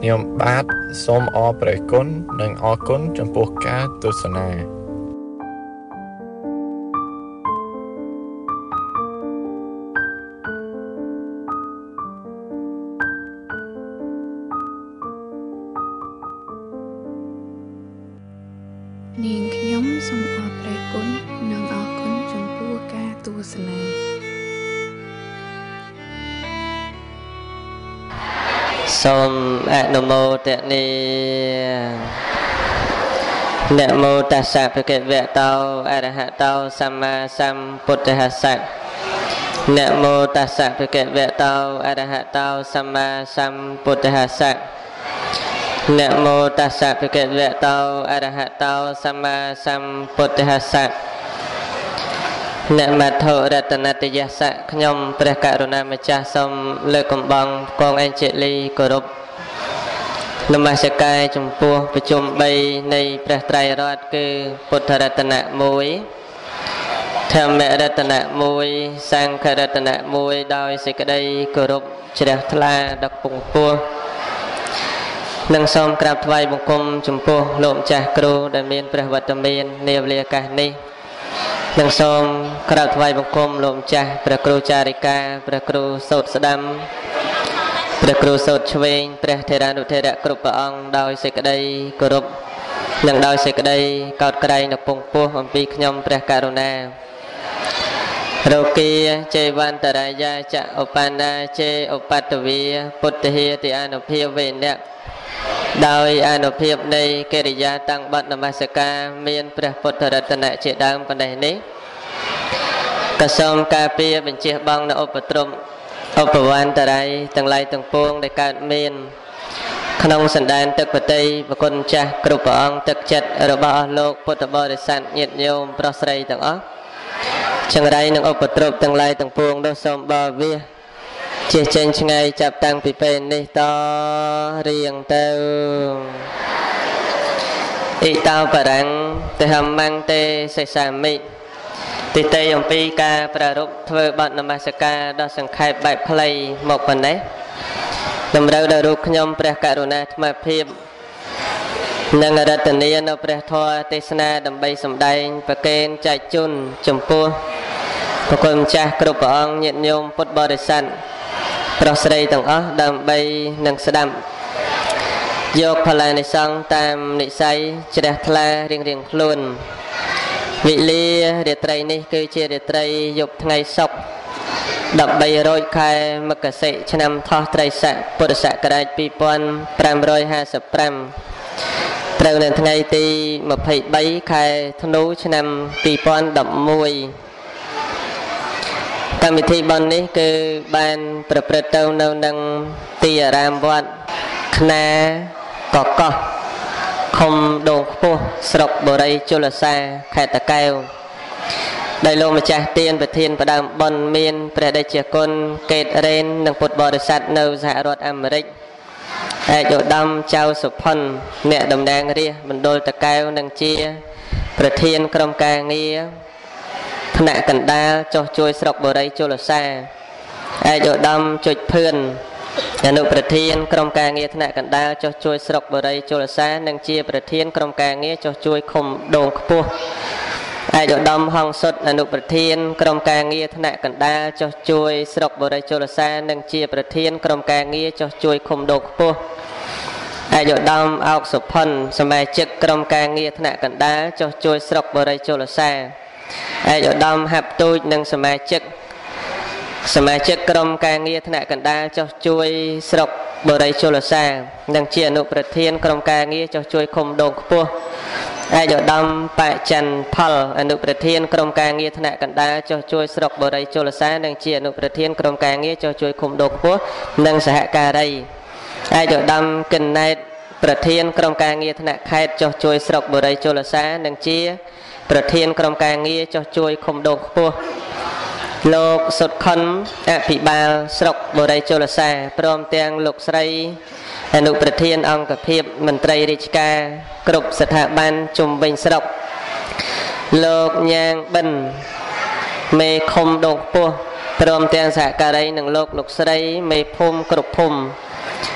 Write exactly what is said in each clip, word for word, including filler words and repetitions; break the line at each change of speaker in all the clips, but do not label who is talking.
ញោមបាទសូមអរព្រះគុណនិងអរគុណចំពោះការទស្សនា
នាងខ្ញុំសូមអរព្រះគុណនិងអរគុណចំពោះការទស្សនា
សូមអនុមោទនាนะโมตัสสะภะคะวะโตอะระหะโตสัมมาสัมพุทธัสสะนะโมตัสสะภะคะวะโตอะระหะโตสัมมาสัมพุทธัสสะนะโมตัสสะภะคะวะโตอะระหะโตสัมมาสัมพุทธัสสะអ្នកមត្ថុរតនតយស្សៈខ្ញុំព្រះករុណាម្ចាស់សូមលើកកំបងកងអេនជេលីគោរពនមស្ការចំពោះប្រជុំបីនៃព្រះត្រៃរតន៍គឺពុទ្ធរតនៈមួយធម្មរតនៈមួយសង្ឃរតនៈមួយដោយសេចក្តីគោរពជ្រះថ្លាដ៏ពងពោះនិងសូមក្រាបថ្វាយបង្គំចំពោះលោកម្ចាស់គ្រូដែលមានព្រះវត្តមាននាវេលាឱកាសនេះនិងសូមក្រាបថ្វាយបង្គំលោកម្ចាស់ព្រះគ្រូចារិកាព្រះគ្រូសូត្រស្ដាំព្រះគ្រូសូត្រឆ្វេងព្រះថេរានុថេរៈគ្រប់ព្រះអង្គដោយសេចក្តីគោរពនិងដោយសេចក្តីកោតក្រែងនៅពងពោះអំពីខ្ញុំព្រះករុណារោគាចេវន្តរាយាចឧបាណាចេឧបតវីពុទ្ធហេតិអនុភាវេណៈដោយអនុភាពនៃកិរិយាតាំងបទនមស្ការមានព្រះពុទ្ធរតនៈជាដើមប៉ុណ្ណេះនេះក៏សូមការពារបញ្ជាបងនៅឧបទ្រពឧបវន្តរាយទាំងឡាយទាំងពួងដែលកើតមានក្នុងសន្តានទឹកបតីប្រគុណចាស់គ្រប់ព្រះអង្គទឹកចិត្តរបស់អស់លោកពុទ្ធបរិស័ទញាតិញោមប្រុសស្រីទាំងអស់ចង្រៃនិងឧបទ្រពទាំងឡាយទាំងពួងនោះសូមបរិវាជាចេញឆ្ងាយចាប់តាំងពីពេលនេះតរៀងទៅអ៊ីតោបរាំងទេហមੰទេសេសាមិទីតេអំពីការប្រារព្ធធ្វើបទនមស្ការដ៏សង្ខេបបែបខ្លីមកប៉ុណ្ណេះតម្រូវដល់រូបខ្ញុំព្រះករុណាអាត្មាភាពនិងរតនានៅព្រះធម៌ទេសនាដើម្បីសម្ដែងប្រកេនចែកជូនចំពោះព្រះគុណម្ចាស់គ្រប់ព្រះអង្គញាតិញោមពុទ្ធបរិស័ទប្រុសស្រីទាំងអស់ដើម្បីនឹងស្ដាប់យកផលានិសង្ឃតាមនិស័យជ្រះថ្លារៀងរៀងខ្លួនវិលារាត្រីនេះគឺជារាត្រីយប់ថ្ងៃសុក្រដប់បីរោចខែមកសិឆ្នាំថោះត្រីស័កពុរសករាជពីរពាន់ប្រាំរយហាសិបប្រាំត្រូវនៅថ្ងៃទីម្ភៃបីខែធ្នូឆ្នាំពីរពាន់ដប់មួយកម្មវិធីបន់នេះគឺបានប្រព្រឹត្តទៅនៅនឹងទីអារាមវត្តខ្នាកកោះឃុំដងខ្ពស់ស្រុកបូរីជលសាខេត្តតាកែវដោយលោកម្ចាស់ទានប្រធានផ្ដើមបន់មានព្រះដេចគុណកេតរ៉េននិងពុទ្ធបរិស័ទនៅសហរដ្ឋអាមេរិកឯកឧត្តមចៅសុផុនអ្នកតំណាងរាស្ត្រមណ្ឌលតាកែវនិងជាប្រធានក្រុមការងារថ្នាក់កណ្ដាលចុះជួយស្រុកបូរីជលសាឯកឧត្តមចុចភឿនអនុប្រធានក្រុមការងារថ្នាក់កណ្ដាលចុះជួយស្រុកបូរីជលសានិងជាប្រធានក្រុមការងារចុះជួយឃុំដងខ្ពស់ឯកឧត្តមហងសុតអនុប្រធានក្រុមការងារថ្នាក់កណ្ដាលចុះជួយស្រុកបូរីជលសានិងជាប្រធានក្រុមការងារចុះជួយឃុំដងខ្ពស់ឯកឧត្តមអោកសុផុនសមាជិកក្រុមការងារថ្នាក់កណ្ដាលចុះជួយស្រុកបូរីជលសាឯកឧត្តមហាប់ទូចនិងសមាជិកសមាជិកក្រុមការងារថ្នាក់កណ្ដាលចុះជួយស្រុកបូរីជលសានិងជាអនុប្រធានក្រុមការងារចុះជួយឃុំដងខ្ពស់ឯកឧត្តមបច្ច័ន្ទផលអនុប្រធានក្រុមការងារថ្នាក់កណ្ដាលចុះជួយស្រុកបូរីជលសានិងជាអនុប្រធានក្រុមការងារចុះជួយឃុំដងខ្ពស់និងសហការីឯកឧត្តមកឹណណែតប្រធានក្រុមការងារថ្នាក់ខេត្តចុះជួយស្រុកបូរីជលសានិងជាប្រធានក្រុមការងារចុះជួយឃុំដងខ្ពស់លោកសុតខុនអភិបាលស្រុកបូរីជលសាព្រមទាំងលោកស្រីអនុប្រធានអង្គភាពមន្ត្រីរាជការគ្រប់ស្ថាប័នជុំវិញស្រុកលោកញ៉ាងបិនមេឃុំដងខ្ពស់ព្រមទាំងសហការីនិងលោកលោកស្រីមេភូមិគ្រប់ភូមិ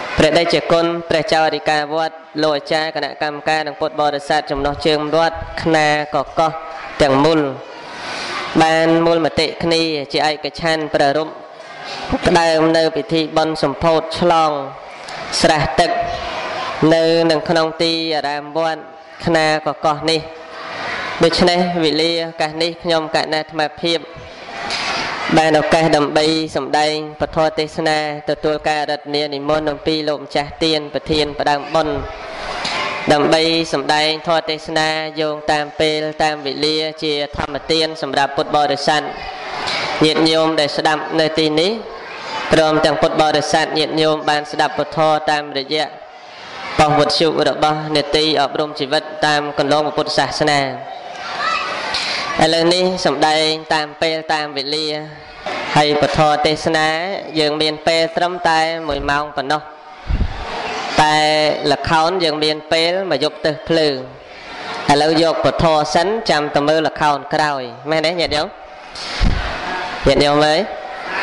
ព្រះដេចគុណព្រះចៅអធិការវត្តលោកអាចារ្យគណៈកម្មការនិងពុទ្ធបរិស័ទចំណុះជើងវត្តខ្នាកកោះទាំងមូលបានមូលមតិគ្នាជាឯកច្ឆន្ទប្ររំផ្ដើមនៅពិធីបុណ្យសម្ពោធឆ្លងស្រះទឹកនៅនឹងក្នុងទីអារាមវត្តខ្នាកកោះនេះដូច្នេះវេលាឱកាសនេះខ្ញុំកណ្ណាអាត្មាភាពបានឱកាសដើម្បីសម្ដែងពធទេសនាទទួលការរតនានិមន្តអំពីលោកម្ចាស់ទានប្រធានផ្ដើមបុណ្យដើម្បីសម្ដែងធម៌ទេសនាយោងតាមពេលតាមវេលាជាធម្មទានសម្រាប់ពុទ្ធបរិស័ទញាតិញោមដែលស្ដាប់នៅទីនេះព្រមទាំងពុទ្ធបរិស័ទញាតិញោមបានស្ដាប់ពធតាមរយៈប៉ុស្តិ៍វិទ្យុរបស់នេតិអប់រំជីវិតតាមកន្លងពុទ្ធសាសនាឥឡូវនេះសម្ដែងតាមពេលតាមវេលាហើយពធទេសនាយើងមានពេលត្រឹមតែមួយម៉ោងប៉ុណ្ណោះតែល្ខោនយើងមានពេលមកយប់ទឹកភ្លើងឥឡូវយកពធសិនចាំទៅមើលល្ខោនក្រោយមែនទេញាតិញោមញាតិញោមអើយ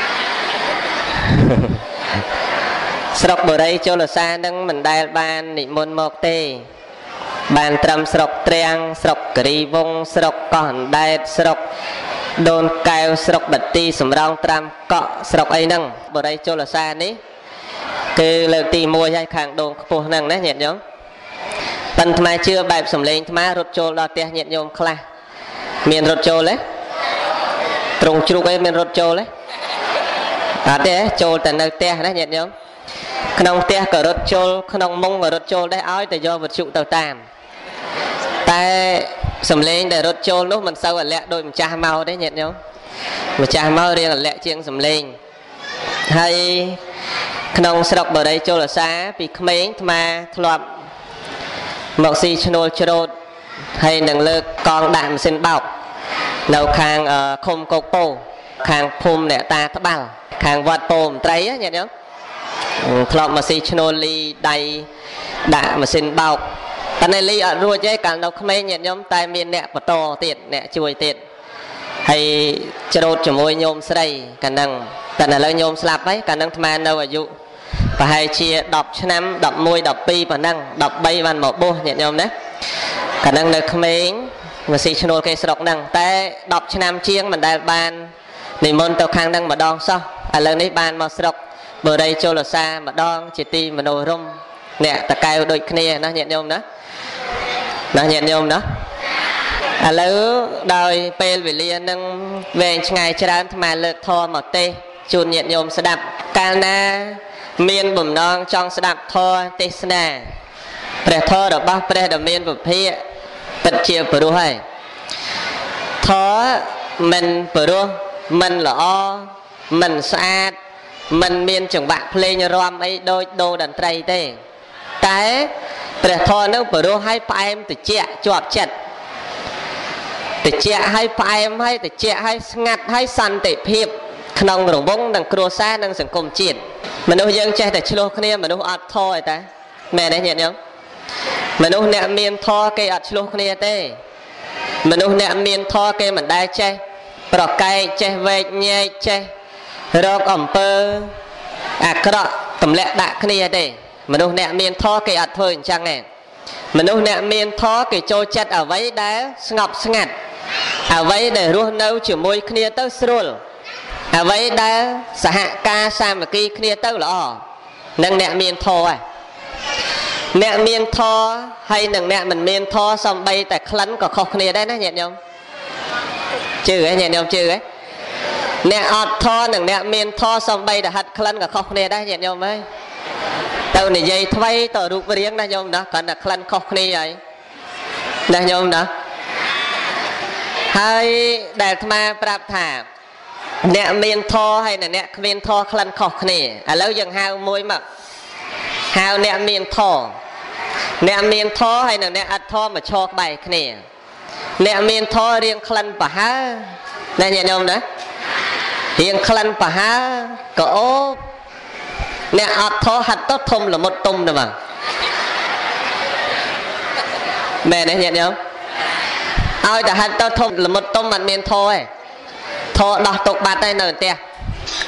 ស្រុកបុរីជលសានឹងមិនដែលបាននិមន្តមកទេបានត្រឹមស្រុកត្រាំងស្រុកគិរីវង្សស្រុកកោះអណ្ដែតស្រុកដូនកែវស្រុកបាទីសំរោងត្រាំកក់ស្រុកអីហ្នឹងបុរីជលសានេះគឺលើកទីមួយហើយខាងដងខ្ពស់ហ្នឹងណាញាតិញោមប៉ិនថ្មជឿបែបសំលេងថ្មរត់ចូលដល់ផ្ទះញាតិញោមខ្លះមានរត់ចូលទេត្រង់ជ្រូកអីមានរត់ចូលទេអត់ទេចូលតែនៅផ្ទះណាញាតិញោមក្នុងផ្ទះក៏រត់ចូលក្នុងមុងក៏រត់ចូលដែរឲ្យតែយកវត្ថុទៅតាមតែសំលេងដែលរត់ចូលនោះមិនសូវអាលាក់ដោយម្ចាស់មកទេញាតិញោមម្ចាស់មករៀងអាលាក់ជាងសំលេងហើយក្នុងស្រុកបរិយជលសាពីក្មេងអាត្មាធ្លាប់មកស៊ីឈ្នួលច្រូតហើយនឹងលើកកងដាក់ម៉ាស៊ីនបោកនៅខាងឃុំកោកពោខាងភូមិអ្នកតាត្បាល់ខាងវត្តពោមត្រីញាតិញោមធ្លាប់មកស៊ីឈ្នួលលីដៃដាក់ម៉ាស៊ីនបោកតែនេះលីអត់រួចទេកាលនៅក្មេងញាតិញោមតែមានអ្នកបន្តទៀតអ្នកជួយទៀតហើយច្រូតជាមួយញោមស្រីកាលហ្នឹងតែឥឡូវញោមស្លាប់ហើយកាលហ្នឹងអាត្មានៅអាយុប្រហែលជាដប់ឆ្នាំដប់មួយ ដប់ពីរប៉ុណ្ណឹងដប់បីបានមកបួសញាតិញោមណាកាលហ្នឹងនៅក្មេងមកស៊ីឈ្នួលគេស្រុកហ្នឹងតែដប់ឆ្នាំជាងមិនដែលបាននិមន្តទៅខាងហ្នឹងម្ដងសោះឥឡូវនេះបានមកស្រុកបុរីជលសាម្ដងជាទីមនោរម្យអ្នកតកែវដូចគ្នាណាញាតិញោមណាណាញាតិញោមណាឥឡូវដោយពេលវេលានឹងវែងឆ្ងាយច្រើនអាត្មាលើកធម៌មកទេសជូនញាតិញោមស្ដាប់កាលណាមានបំណងចង់ស្ដាប់ធម៌ទេសនាព្រះធម៌របស់ព្រះដ៏មានពភាកពិតជាព្រោះហើយធម៌មិនព្រោះមិនល្អមិនស្អាតមិនមានចង្វាក់ភ្លេងរាំអីដូចដូរតន្ត្រីទេតែព្រះធម៌នឹងព្រោះឲ្យផ្អែមត្រជាក់ជាប់ចិត្តត្រជាក់ឲ្យផ្អែមឲ្យត្រជាក់ឲ្យស្ងាត់ឲ្យសន្តិភាពក្នុងរង្វង់និងគ្រួសារនិងសង្គមជាតិមនុស្សយើងចេះតែឆ្លោះគ្នាមនុស្សអត់ធម៌ទេមែនទេញាតិញោមមនុស្សអ្នកមានធម៌គេអត់ឆ្លោះគ្នាទេមនុស្សអ្នកមានធម៌គេមិនដែលចេះប្រកែកចេះវែកញែកចេះរកអំពើអាក្រក់ទម្លាក់ដាក់គ្នាទេមនុស្សអ្នកមានធម៌គេអត់ធ្វើអញ្ចឹងទេមនុស្សអ្នកមានធម៌គេចូលចិត្តអ្វីដែលស្ងប់ស្ងាត់អ្វីដែលរស់នៅជាមួយគ្នាទៅស្រួលអ្វីដែលសហការសាមគ្គីគ្នាទៅល្អនឹងអ្នកមានធម៌អ្នកមានធម៌ហើយនឹងអ្នកមិនមានធម៌សំបីតែក្លិនក៏ខុសគ្នាដែរណាញាតិញោមជឿហ៎ញាតិញោមជឿហ៎អ្នកអត់ធម៌និងអ្នកមានធម៌សំបីតែហិតក្លិនក៏ខុសគ្នាដែរញាតិញោមអើយទៅនិយាយថ្មីទៅរូបរាងណាញោមណាគ្រាន់តែក្លិនខុសគ្នាហើយណាញោមណាហើយដែលអាត្មាប្រាប់ថាអ្នកមានធម៌ហើយអ្នកគ្មានធម៌ក្លិនខុសគ្នាឥឡូវយើងហៅមួយមកហៅអ្នកមានធម៌អ្នកមានធម៌ហើយអ្នកអត់ធម៌មកឈរក្បែរគ្នាអ្នកមានធម៌រៀងក្លិនប្រហើណាញាតិញោមណារៀងក្លិនប្រហើក៏អូបអ្នកអត់ធម៌ហាត់ទៅធំល្មុតទុំទៅមកមែនទេញាតិញោមឲ្យតែហាត់ទៅធំល្មុតទុំមិនមានធម៌ទេធម៌ដោះទុកបាត់ហើយនៅផ្ទះ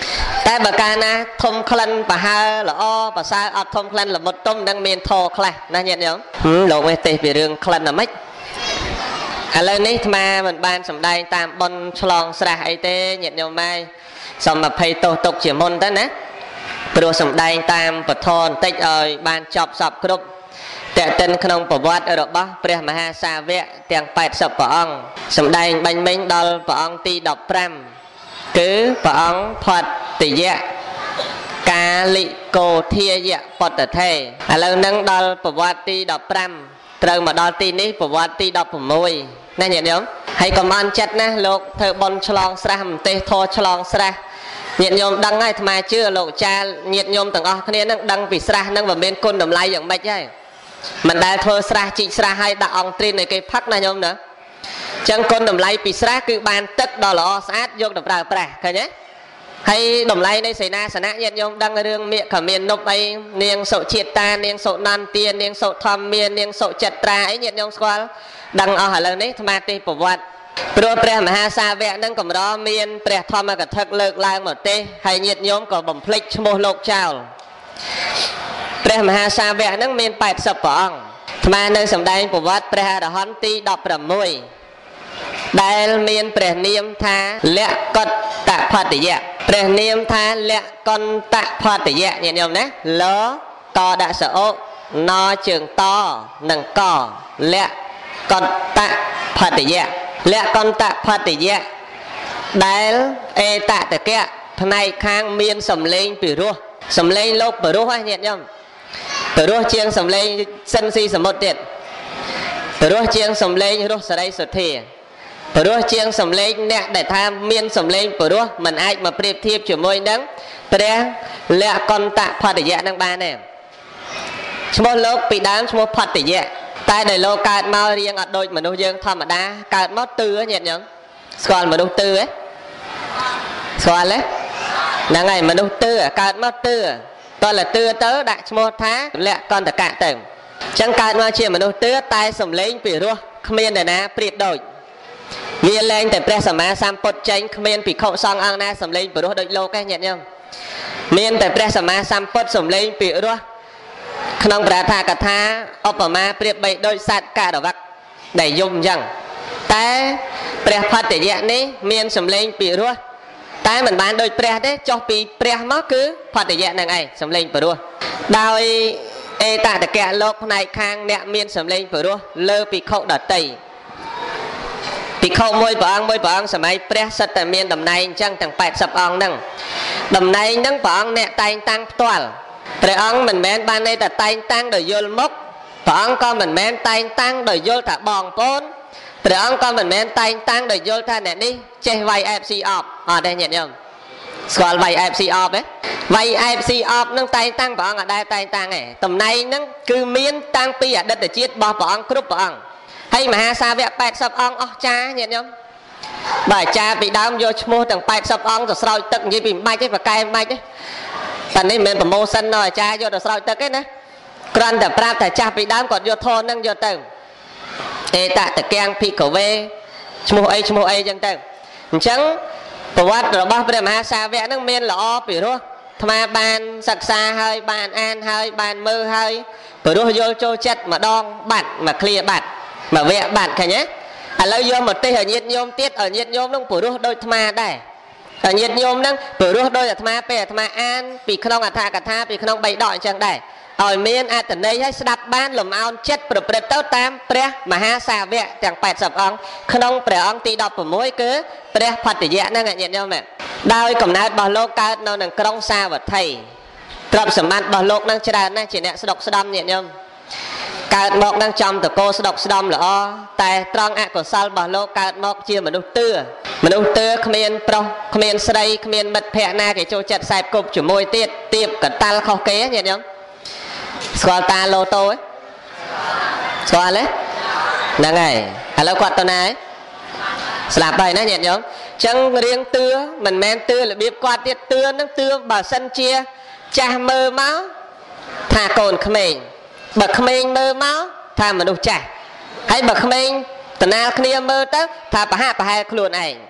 តែបើកាលណាធំក្លិនប្រហើល្អប្រសើរអត់ធំក្លិនល្មុតទុំនឹងមានធរខ្លះណាញាតិញោមលោកមេទេសពីរឿងក្លិនអាម៉េចឥឡូវនេះអាត្មាមិនបានសម្ដែងតាមប៉ុនឆ្លងស្រះអីទេញាតិញោមម៉ែសូមអភ័យទោសទុកជាមុនទៅណាព្រោះសម្ដែងតាមពធបន្តិចឲ្យបានចប់សពគ្រប់តេតិនក្នុងប្រវត្តិរបស់ព្រះមហាសាវកទាំងแปดสิบព្រះអង្គសម្ដែងបាញ់មិញដល់ព្រះអង្គទីដប់ប្រាំគឺព្រះអង្គផតយៈកាលិកោធាយៈបតថេឥឡូវនឹងដល់ប្រវត្តិទីដប់ប្រាំត្រូវមកដល់ទីនេះប្រវត្តិទីដប់ប្រាំណាញាតិញោមហើយកុំអន់ចិត្តណាលោកធ្វើបន់ឆ្លងស្រះមទេសធរឆ្លងស្រះញាតិញោមដឹងហើយអាត្មាជឿលោកចាញាតិញោមទាំងអស់គ្នានឹងដឹងពីស្រះនឹងវាមានគុណតម្លៃយ៉ាងម៉េចហើយមិនដែលធ្វើស្រះជីកស្រះឲ្យដាក់អង្គទ្រីនឲ្យគេផឹកណាញោមណាអញ្ចឹងគុណតម្លៃពីស្រះគឺបានទឹកដ៏ល្អស្អាតយកទៅប្រើប្រាស់ឃើញទេហើយតម្លៃនៃសេនាសនៈញាតិញោមដឹងរឿងមេឃមាននប់អីនាងសុជាតិតានាងសុនន្ទានាងសុធម្មមាននាងសុចិត្រាអីញាតិញោមស្គាល់ដឹងអស់ឥឡូវនេះអាត្មាទេប្រវត្តិព្រោះព្រះមហាសាវកនឹងកម្រមានព្រះធម្មកថាលើកឡើងមកទេហើយញាតិញោមក៏បំភ្លេចឈ្មោះលោកចោលព្រះមហាសាវកនឹងមានแปดสิบព្រះអង្គអាត្មានៅសម្ដែងប្រវត្តិព្រះអរហន្តទីដប់ប្រាំដែលមានព្រះនាមថាលក្កតផតយៈព្រះនាមថាលក្កន្តផតយៈញាតិញោមណាលកដាក់សអូណជើងតនិងកលក្កន្តផតយៈលក្កន្តផតយៈដែលអេតតកៈផ្នែកខាងមានសំឡេងពិរោះសំឡេងលោកពិរោះហ្នឹងញាតិញោមពិរោះជាងសំឡេងសិនស៊ីសមុទ្រទៀតពិរោះជាងសំឡេងរស់សរីសុធាព្រោះជាងសំឡេងអ្នកដែលថាមានសំឡេងព្រោះមិនអាចមកប្រៀបធៀបជាមួយនឹងព្រះលក្កន្តផតយៈនឹងបានទេឈ្មោះលោកពីដើមឈ្មោះផតយៈតែដែលលោកកើតមករៀងអត់ដូចមនុស្សយើងធម្មតាកើតមកទឿញាតិញោមស្គាល់មនុស្សទឿទេស្គាល់ទេហ្នឹងហើយមនុស្សទឿកើតមកទឿតើលទឿទៅដាក់ឈ្មោះថាលក្កន្តកៈទៅអញ្ចឹងកើតមកជាមនុស្សទឿតែសំឡេងពីរោះគ្មាននរណាប្រៀបដូចវាលែងតែព្រះសម្មាសម្ពុទ្ធចេញគ្មានភិក្ខុសង្ឃអង្គណាសំឡេងពិរោះដូចលោកទេញាតិញោមមានតែព្រះសម្មាសម្ពុទ្ធសំឡេងពិរោះក្នុងព្រះថាកថាឧបមាប្រៀបបីដូចសត្វករវឹកដែលយំអញ្ចឹងតែព្រះផតយៈនេះមានសំឡេងពិរោះតែមិនបានដូចព្រះទេចុះពីព្រះមកគឺផតយៈនឹងឯងសំឡេងពិរោះដោយអេតតកៈលោកផ្នែកខាងអ្នកមានសំឡេងពិរោះលើភិក្ខុដតីភិក្ខុមួយព្រះអង្គមួយព្រះអង្គសម័យព្រះសិតតែមានតំណែងអញ្ចឹងទាំងแปดสิบអង្គហ្នឹងតំណែងហ្នឹងព្រះអង្គអ្នកតែងតាំងផ្ទាល់ព្រះអង្គមិនមែនបានន័យតែតែងតាំងដោយយល់មុខព្រះអង្គក៏មិនមែនតែងតាំងដោយយល់ថាបងប្អូនព្រះអង្គក៏មិនមែនតែងតាំងដោយយល់ថាអ្នកនេះចេះវាយអែបស៊ីអបអត់ទេញាតិញោមស្គាល់វាយអែបស៊ីអបទេវាយអែបស៊ីអបហ្នឹងតែងតាំងព្រះអង្គអត់ដែលតែងតាំងទេតំណែងហ្នឹងគឺមានតាំងពីអតីតជាតិរបស់ព្រះអង្គគ្រប់ព្រះអង្គហើយមហាសាវកแปดสิบអង្គអស់ចាញាតិញោមបើអាចារ្យពីដើមយកឈ្មោះទាំងแปดสิบអង្គទៅស្រោចទឹកនិយាយពីមិនបាច់ទេប្រកែមិនបាច់ទេតែនេះមិនមែនប្រម៉ូសិនដល់អាចារ្យយកទៅស្រោចទឹកទេណាគ្រាន់តែប្រាប់តែចាស់ពីដើមគាត់យកធនហ្នឹងយកទៅអេតតកាំងភិក្ខវេឈ្មោះអីឈ្មោះអីអញ្ចឹងទៅអញ្ចឹងប្រវត្តិរបស់ព្រះមហាសាវកហ្នឹងមានល្អពីរោះអាត្មាបានសិក្សាហើយបានអានហើយបានមើលហើយព្រោះយល់ចូលចិត្តម្ដងបាត់មកឃ្លាបាត់មកវគ្គបាត់ឃើញទេឥឡូវយកមកទេសឲ្យញាតិញោមទៀតឲ្យញាតិញោមនឹងព្រោះដូចអាត្មាដែរហើយញាតិញោមនឹងព្រោះដូចអាត្មាពេលអាត្មាអានពីក្នុងអត្ថកថាពីក្នុងបីដកអញ្ចឹងដែរឲ្យមានអត្ថន័យឲ្យស្ដាប់បានលំអោនចិត្តប្រព្រឹត្តទៅតាមព្រះមហាសាវកទាំងแปดสิบអង្គក្នុងព្រះអង្គទីដប់ប្រាំគឺព្រះផតយៈហ្នឹងញាតិញោមដោយកំណើតរបស់លោកកើតនៅក្នុងក្រុងសាវត្ថីទ្រព្យសម្បត្តិរបស់លោកនឹងច្រើនណាស់ជាអ្នកស្ដុកស្ដំញាតិញោមកើតមកនឹងចំតកោស្ដុកស្ដំល្អតែត្រង់អកុសលរបស់លោកកើតមកជាមនុស្សទឿមនុស្សទឿគ្មានប្រុសគ្មានស្រីគ្មានមិត្តភក្តិណាគេចូលចិត្តខ្សែគប់ជាមួយទៀតទៀបកតាល់ខុសគេញាតិញោមស្គាល់តាឡូតូទេស្គាល់ទេហ្នឹងហើយឥឡូវគាត់ទៅណាហើយស្លាប់ហើយណាញាតិញោមអញ្ចឹងរៀងទឿមិនមែនទឿរបៀបគាត់ទៀតទឿនឹងទឿបើសិនជាចាស់មើលមកថាកូនក្មេងបើក្មេងមើលមកថាមនុស្សចាស់ហើយបើក្មេងតណាលគ្នាមើលទៅថាប្រហាក់ប្រហែលខ្លួនឯង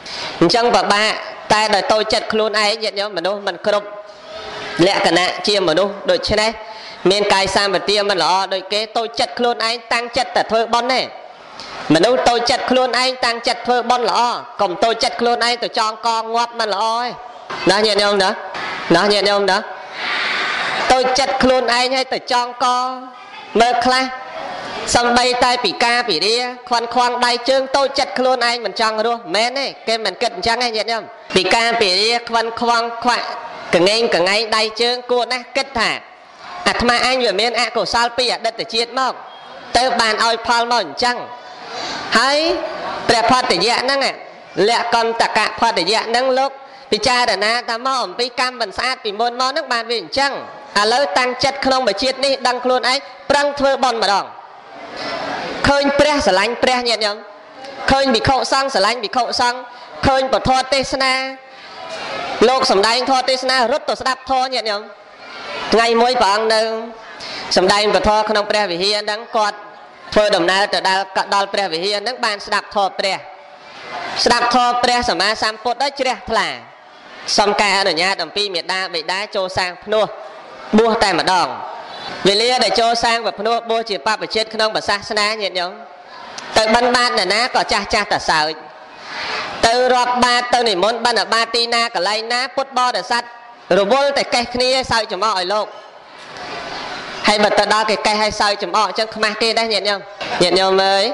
chẳng bà ba ta đời tôi chất khuôn ai nhận nhóm mà mình cướp lẽ cả nạ chia mà đâu đôi trên đây miền cài sang vật tiêm mà lọ đôi kế tôi chất khuôn anh tăng chất tại thôi bon này mà đâu tôi chất khuôn anh tăng chất thôi bon lọ còn tôi chất khuôn anh tôi cho con ngoắt mà lọ nó nhận không đó nó nhận không đó tôi chất khuôn anh hay tôi cho con mơ khla xong bay tay bị ca bị đi khoan khoan đai chương tôi chất khuôn anh mình chọn rồi mến này cái mình cận chăng hay nhận không bị ca bị đi khoan khoan khoan cả ngày cả ngày đai chương cô nè kết thả à mà anh vừa miền à cổ sao pi à đất để chiết mọc tới bàn oi phal mỏng chăng hay đẹp phát để dạ năng à lẹ còn tất cả phát để dạ năng lúc bị cha đã na ta mỏng bị cam bẩn sát bị môn món nước bàn vì chăng à lỡ tăng chất không bởi chiết đi đăng luôn ấy prăng thưa bon mà đòn khơi pre sờ lạnh pre nhẹ nhõm khơi bị khâu sang sờ lạnh bị khâu sang khơi bật thoa tê naโลกสำได้ทอติสนารถตัวสดับทอเนี่ยเนี่ยไงมวยปังหนึ่งสำได้บททอขนมเปรี้ยวิเฮียนดังกอดเพื่อดำนาแต่ดาลดาลเปรี้ยวิเฮียนดังบานสดับทอเปรี้ยสดับทอเปรี้ยสมาสามปดได้เฉลี่ยถลาสมการอนุญาตดำปีเมียดาใบได้โจsangพนัวบัวแต่มาดองเวลียได้โจsangแบบพนัวบัวจีบป้าไปเช็ดขนมแบบซาสนาเนี่ยเนี่ยแต่บ้านบ้านน่ะนะก็จ้าจ้าแต่สาวtừ rọt ba từ này muốn ban ở ba tina cả lấy ná put bo để sắt rồi vô tại cây kia sao chấm mọi lộn hay bật từ đó cái cây hay sao chấm mọi chứ không kia đây nhận nhầm nhận nhầm mới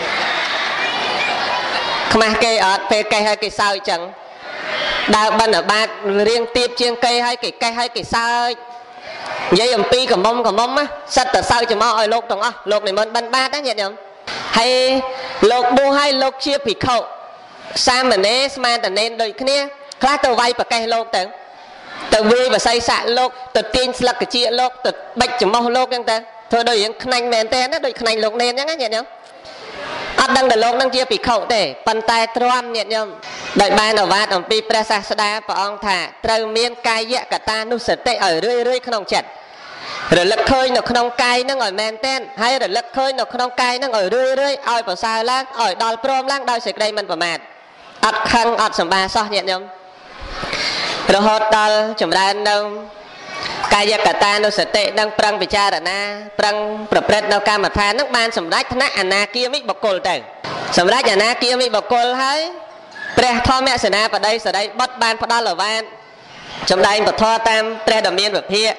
không kia ở phía cây hay cái sao chẳng đào ban ở ba riêng tiếp trên cây hay cái cây hay cái sao dây dầm pi cả mông cả mông á sắt từ sao chấm mọi lộn đồng á lộn này muốn ban ba đấy nhận nhầm hay lộn bu hay lộn chia bị khẩu sao mà nè mà ta nên đôi cái này khác tàu vay và cây lô tớ tàu vui và say sạ lô tớ tiên là cái chia lô tớ bạch chấm màu lô cái ta thôi đôi những khanh mền tên đó đôi khanh lô nên nhá nhỉ nhá ắt đang để lô đang chia bị khẩu để bàn tay tròn nhỉ nhá đợi ban ở vạt ở pi prasa sada và ông thả trâu miên cai dạ cả ta nu sệt tệ ở rơi rơi không chặt rồi lật khơi nó không cay nó ngồi mền tên hay rồi lật khơi nó không cay nó ngồi rơi rơi oi vào sao lang oi đòi prom lang đòi sệt đây mình vào mệt ọt khăn ọt sầm ba so nhẹ nhõm rồi hốt đal chấm đan đâu cai giặc cả ta nó sẽ tệ đang prang bị cha đã na prangประพฤติđâu cam mà tha nước ban sầm đách thna anh na kia mấy bọc cồn tới sầm đách anh na kia mấy bọc cồn hay pre thọ mẹ sẽ na vào đây sẽ đây bắt ban bắt đal ở van chấm đây bật thọ tam pre đầm miênแบบพี่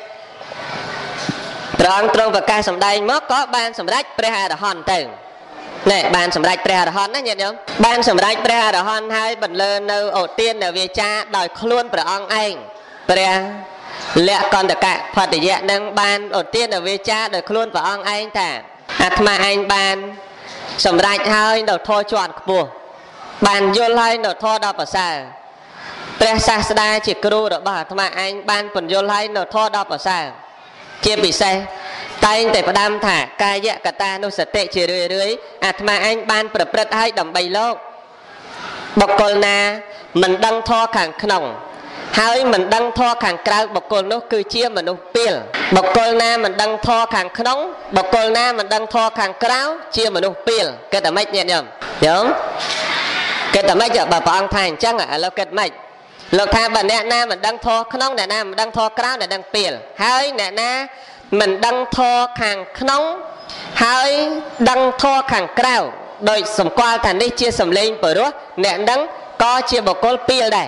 tròn tròn và cai sầm đây mất có ban sầm đách pre hà đã hòn tới nè ban sầm đách pre hà đã hòn đó nhẹ nhõm ban sầm đách pre hà đã hòn hay bật lên nơi ổ tiên ở về cha đòi luôn pre ông anh pre lẽ còn được cả Phật để dạy nâng ban ổ tiên ở về cha đòi luôn pre ông anh thả à mà anh ban sầm đách hơi đầu thôi chọn bùa ban vô lại đầu thôi đào bảo sa pre sa sa chỉ kêu được bảo mà anh ban phần vô lại đầu thôi đào bảo sa chia bị say tayแต่ประดามถากายะกตานุสติเฉยเรื่อยอาตมาอันบานประพฤติให้ดำใบโลกบกลนามันดังท่อขังขนมให้มันดังท่อขังกลางบกลนู้คือเชี่ยมันนุเปียบกลนามันดังท่อขังขนมบกลนามันดังท่อขังกลางเชี่ยมันนุเปียก็แต่ไม่เนี่ยยอมยอมก็แต่ไม่จะแบบปองทางจังอ่ะเราเกิดไม่เราทำแบบเนี้ยนามันดังท่อขนมเนี่ยนามันดังท่อกลางเนี่ยดังเปียให้เนี่ยนาmình đăng thọ hàng nóng hay đăng thọ hàng cao đôi sầm qua thành đi chia sầm lên bởi đó nè đăng có chia bọc col pil đây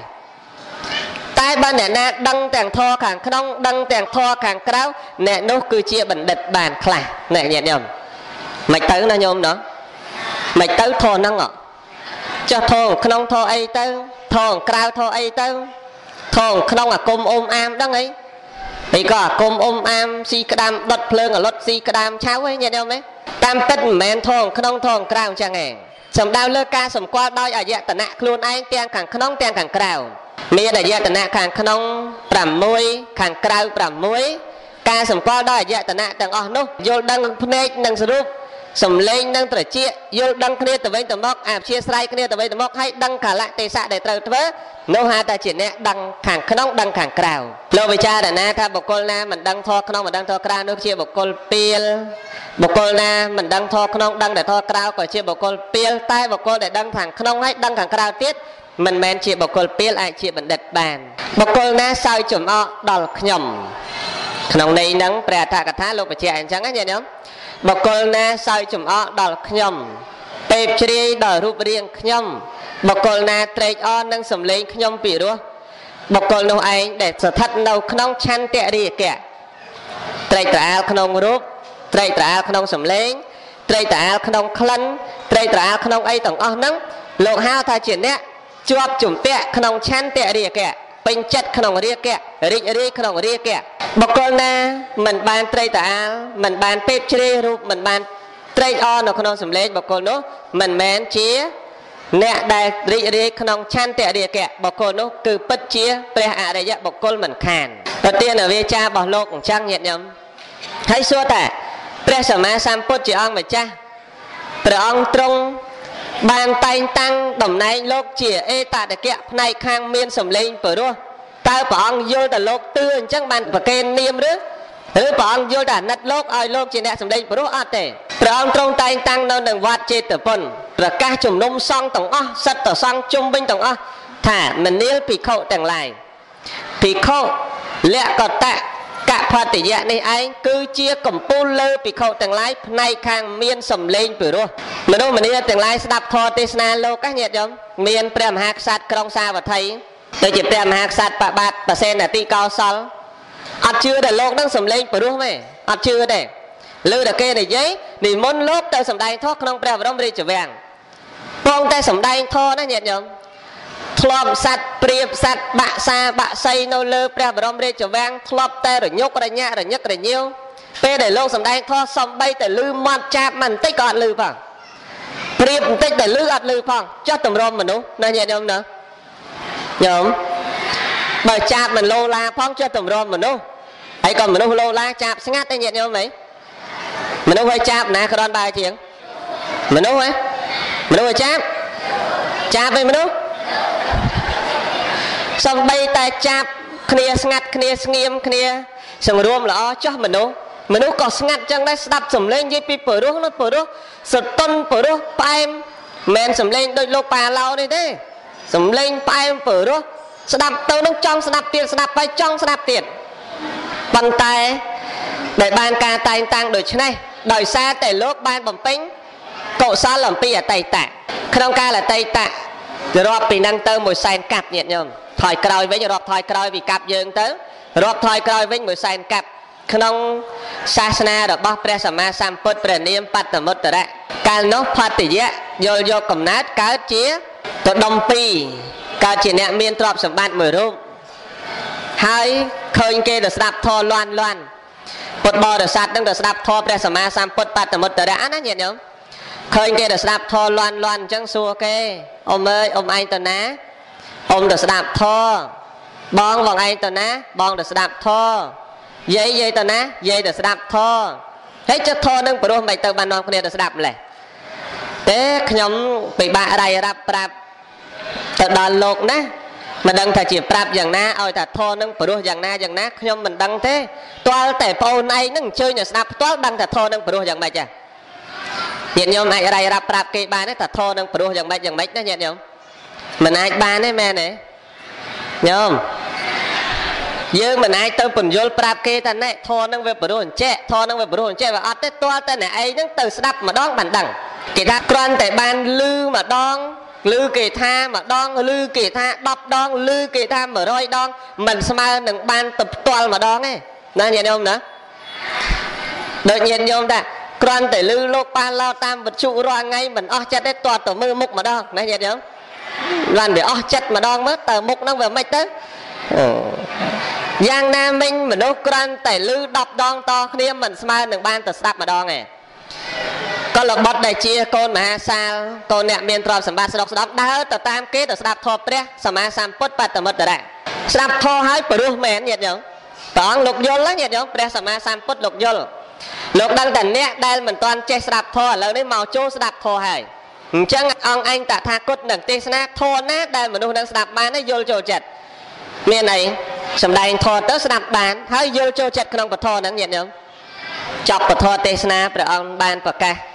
tai ban nè na đăng tàng thọ hàng nóng đăng tàng thọ hàng cao nè nó cứ chia bẩn đật bàn khla nè nhẹ nhõm mạch tới nó nhôm đó mạch tới thọ năng ngọ cho thọ nóng thọ ấy tới thọ cao thọ ấy tới thọ nóng à cung ôm am đăng ấy thì có cùng ôm am si cam đốt phơi ở lót si cam cháo ấy nghe đâu mấy tam tất men thong khong thong cào chẳng nghe sầm đau lơ ca sầm qua đôi ở dạ tận nạ luôn anh tiền càng khong tiền càng cào mi ở dạ tận nạ càng khong bầm môi càng cào bầm môi ca sầm qua đôi ở dạ tận nạ tận ở nô vô đăng phê đăng sưu sầm lên đăng trở chia vô đăng kia từ với từ mốc à chia sai kia từ với từ mốc hay đăng cả lại tề xạ để từ vớ nô hà ta chỉ nè đăng càng khong đăng càng cào lâu về cha đã na tha bọc col na mình đăng thọ khong mình đăng thọ cào nước chia bọc col pil bọc col na mình đăng thọ khong đăng để thọ cào còn chia bọc col pil tai bọc col để đăng thẳng khong hay đăng thẳng cào tiết mình men chia bọc cồn pil ai chia bẩn đệt bàn bọc cồn na sao chùm ọ đòn nhom nòng này nắng bè thà cả thá lục bạch trẻ chẳng á nhỉ nhom bọc cồn na sao chùm ọ đòn nhom tệp tri đòi rụp riêng nhom bọc cồn na trade on nâng sầm lên nhom bị đua bọc cồn nông anh để sở thắt nâu nông chăn tệ đi kẹt trade trả nông rúp trade trả nông sầm lên trade trả nông khăn trade trả nông ấy tổng ọ nắng lục hao thay chuyển nè chụp chủng tệ nông chăn tệ đi kẹtเป็นจัดขนมเรียกแกริเรียกขนมเรียกแกบอกก่อนนะมันบานไตรตามันบานเป็ดเชลีรูปมันบานไตรออนขนมสำเร็จบอกก่อนนู้มันแมนเชียเนี่ยได้ริเรียกขนมชันเตะเรียกแกบอกก่อนนู้คือปัจเชียเปรอะอะไรยะบอกก่อนมันขานตัวเตี้ยนเวชาบอกโลกของช่างเหยียดยำให้ซัวแต่เปรอะสมาสัมพุทธจีองเหมือนจ้าเปรอะองตรงบานไตตั้งดมในโลกเจียเอตาตะเกียในข้างเมียนสมเลงเปิดด้วยตาปองโยแต่โลกตื้นจังมันประเคนเนียมหรือหรือปองโยแต่นัดโลกอ้อยโลกเจียเนี่ยสมเลงเปิดด้วยอาเตะปองตรงไตตั้งในหนึ่งวัดเจตปนประกาศจุ่มนมซองต่างอ้อสัตต่อซองจุ่มบินต่างอ้อถ้ามันเนี้ยปีเข้าแต่งลายปีเข้าเละกอดแตะกะพอติยะในไอ้คือเจียกลมปูเลอปีเข้าแต่งลายในข้างเมียนสมเลงเปิดด้วยมันนู้นมันนี่แต่งลายสดับทอเทศนาโลกะเนี่ยจอมเมียนเปรมหักสัตว์กรองซาวัดไทยโดยจิเปรมหักสัตว์ปะบาดปะเซนตีกอซอลอัดเชื่อแต่โลกนั่งสมเลงเปิดด้วยไหมอัดเชื่อแต่ลือแต่เกยในยัยนี่มนโลกแต่สมได้ทอขนมเปรมร้องรีจะแหวงปองแต่สมได้ทอนั่นเนี่ยจอมทลอมสัตว์เปรียบสัตว์บะซาบะไซโนเลอเปรมร้องรีจะแหวงทลอบแต่หรือยกระยะหรือยกระเยี่ยวเปรแต่โลกสมได้ทอสมใบแต่ลืมมันจับมันติก่อนลืมป่ะเปรียบติแต่ลืออัดลือพังจัดตำรวจมันนู้นั่นเนี่ยโยมเนาะโยมบาจับมันโลลาพังจัดตำรวจมันนู้ไอ้ก่อนมันนู้โลลาจับสงัดได้เนี่ยโยมไหมมันนู้ให้จับนะกระดอนใบเฉียงมันนู้ไหมมันนู้ให้จับจับไปมันนู้สมใบแต่จับเคลียสงัดเคลียสเงียมเคลียสมรวมแล้วจับมันนู้มันนู้ก็สงัดจังได้สดับสมเล่นยี่ปีเปิดรู้นั่นเปิดรู้สุดต้นเปิดรู้ไปแมนสมเล่นโดยโลกป่าเราได้เด้สมเล่นไปเปิดรู้สดับเต้าน้องจ้องสดับเตียนสดับไปจ้องสดับเตียนปันตายได้บานการตายต่างโดยใช่ไหมโดยซาแต่โลกบานบ่มปิ้งโกซาหล่อมปีอะไตแตะขนมกาละไตแตะจะรอบปีนั่งเติมมวยแซนกัดเนี่ยโยมถอยกลอยไว้จะรอบถอยกลอยวีกับเยิงเติมรอบถอยกลอยไว้มวยแซนกัดขนมศาสนาดอกบัวเปรสมาสัมพุทธเปรเนียมปัตตมุตตะการนกพัติยะโยโยกำนัดการเจี๊ยตัวดมปีการเจี๊ยเนี่ยมีนตรอบสมบัติมือรูปให้เคยเกดสดับทอล้วนล้วนปดบอดสัตว์ตั้งแต่สดับทอเปรสมาสัมพุทธปัตตมุตตะอันนั้นเนี่ยเนาะเคยเกดสดับทอล้วนล้วนจังสัวเกอมเอ้ยอมไอตัวนะอมเดสดับทอบองบองไอตัวนะบองเดสดับทอยัยยัยตัวนะยัยเดสดับทอให้จะทอนึงปรุไม่เติมบานนองคนเดียวเดสดับเลยเอ๊ะขยมไปบ้าอะไรรับปรับแต่ดอนโลกนะมันดังแต่จีบปรับอย่างน่าเอาแต่ทอนึงปรุอย่างน่าอย่างน่าขยมมันดังเท่ตัวแต่โปนไอนึงเชยเนี่ยสดับตัวดังแต่ทอนึงปรุอย่างไรจ้ะเห็นยมอะไรรับปรับเกบานนี่แต่ทอนึงปรุอย่างไรอย่างไรนะเห็นยมมันไอบานนี่แม่ไหนยมยืมมันไอ้เติมปุ่นโยลปราบเกตันเนี่ยทอนั่งเว็บปรุนเจ้ทอนั่งเว็บปรุนเจ้ว่าอัดแต่ตัวแต่เนี่ยไอ้นั่งตื่นสดับมาดองบันดังเกตากรอนแต่บานลือมาดองลือเกตามาดองลือเกตาดับดองลือเกตามาร้อยดองมันสมาหนึ่งบานตับตัวมาดองไงนั่นเห็นยมนะเดินเห็นยมแต่กรอนแต่ลือโลกปานเราตามบรรจุรอไงมันอ๋อจัดได้ตัวตัวมือมุกมาดองนั่นเห็นยมวันเดี๋ยวอ๋อจัดมาดองมั้งแต่มุกนั่งแบบไม่เต้ยังนามิงเหมือนนกกรันแต่ลือดับดองต่อเนี่ยมันสมาหนึ่งบ้านแต่สตับมาดองไงก็หลอกบดได้เชียโกนมหาซาลโกนเนี่ยเมียนตรอมสมบัติสดอกสดอกดาวแต่ตามเกตแต่สตับทอเปรี้ยสมาสามพุทธปัตตมุตตะสตับทอให้ปรุแมนเหยียดยังตองหลกยลแล้วเหยียดยังเปรี้ยสมาสามพุทธหลกยลหลกดังแต่เนี่ยได้เหมือนตอนเจสตับทอแล้วได้เมาโจสตับทอให้จังองอังแต่ทากดหนึ่งเตสนาทอนะได้เหมือนดูดังสตับมาได้ยลโจเจ็ดเมียไหนสำได้ทอเตอร์สนับบานให้โยโจเจ็ดขนมปะทอนั้นเหยียดยังจับปะทอเตสนาประองบานปะกะ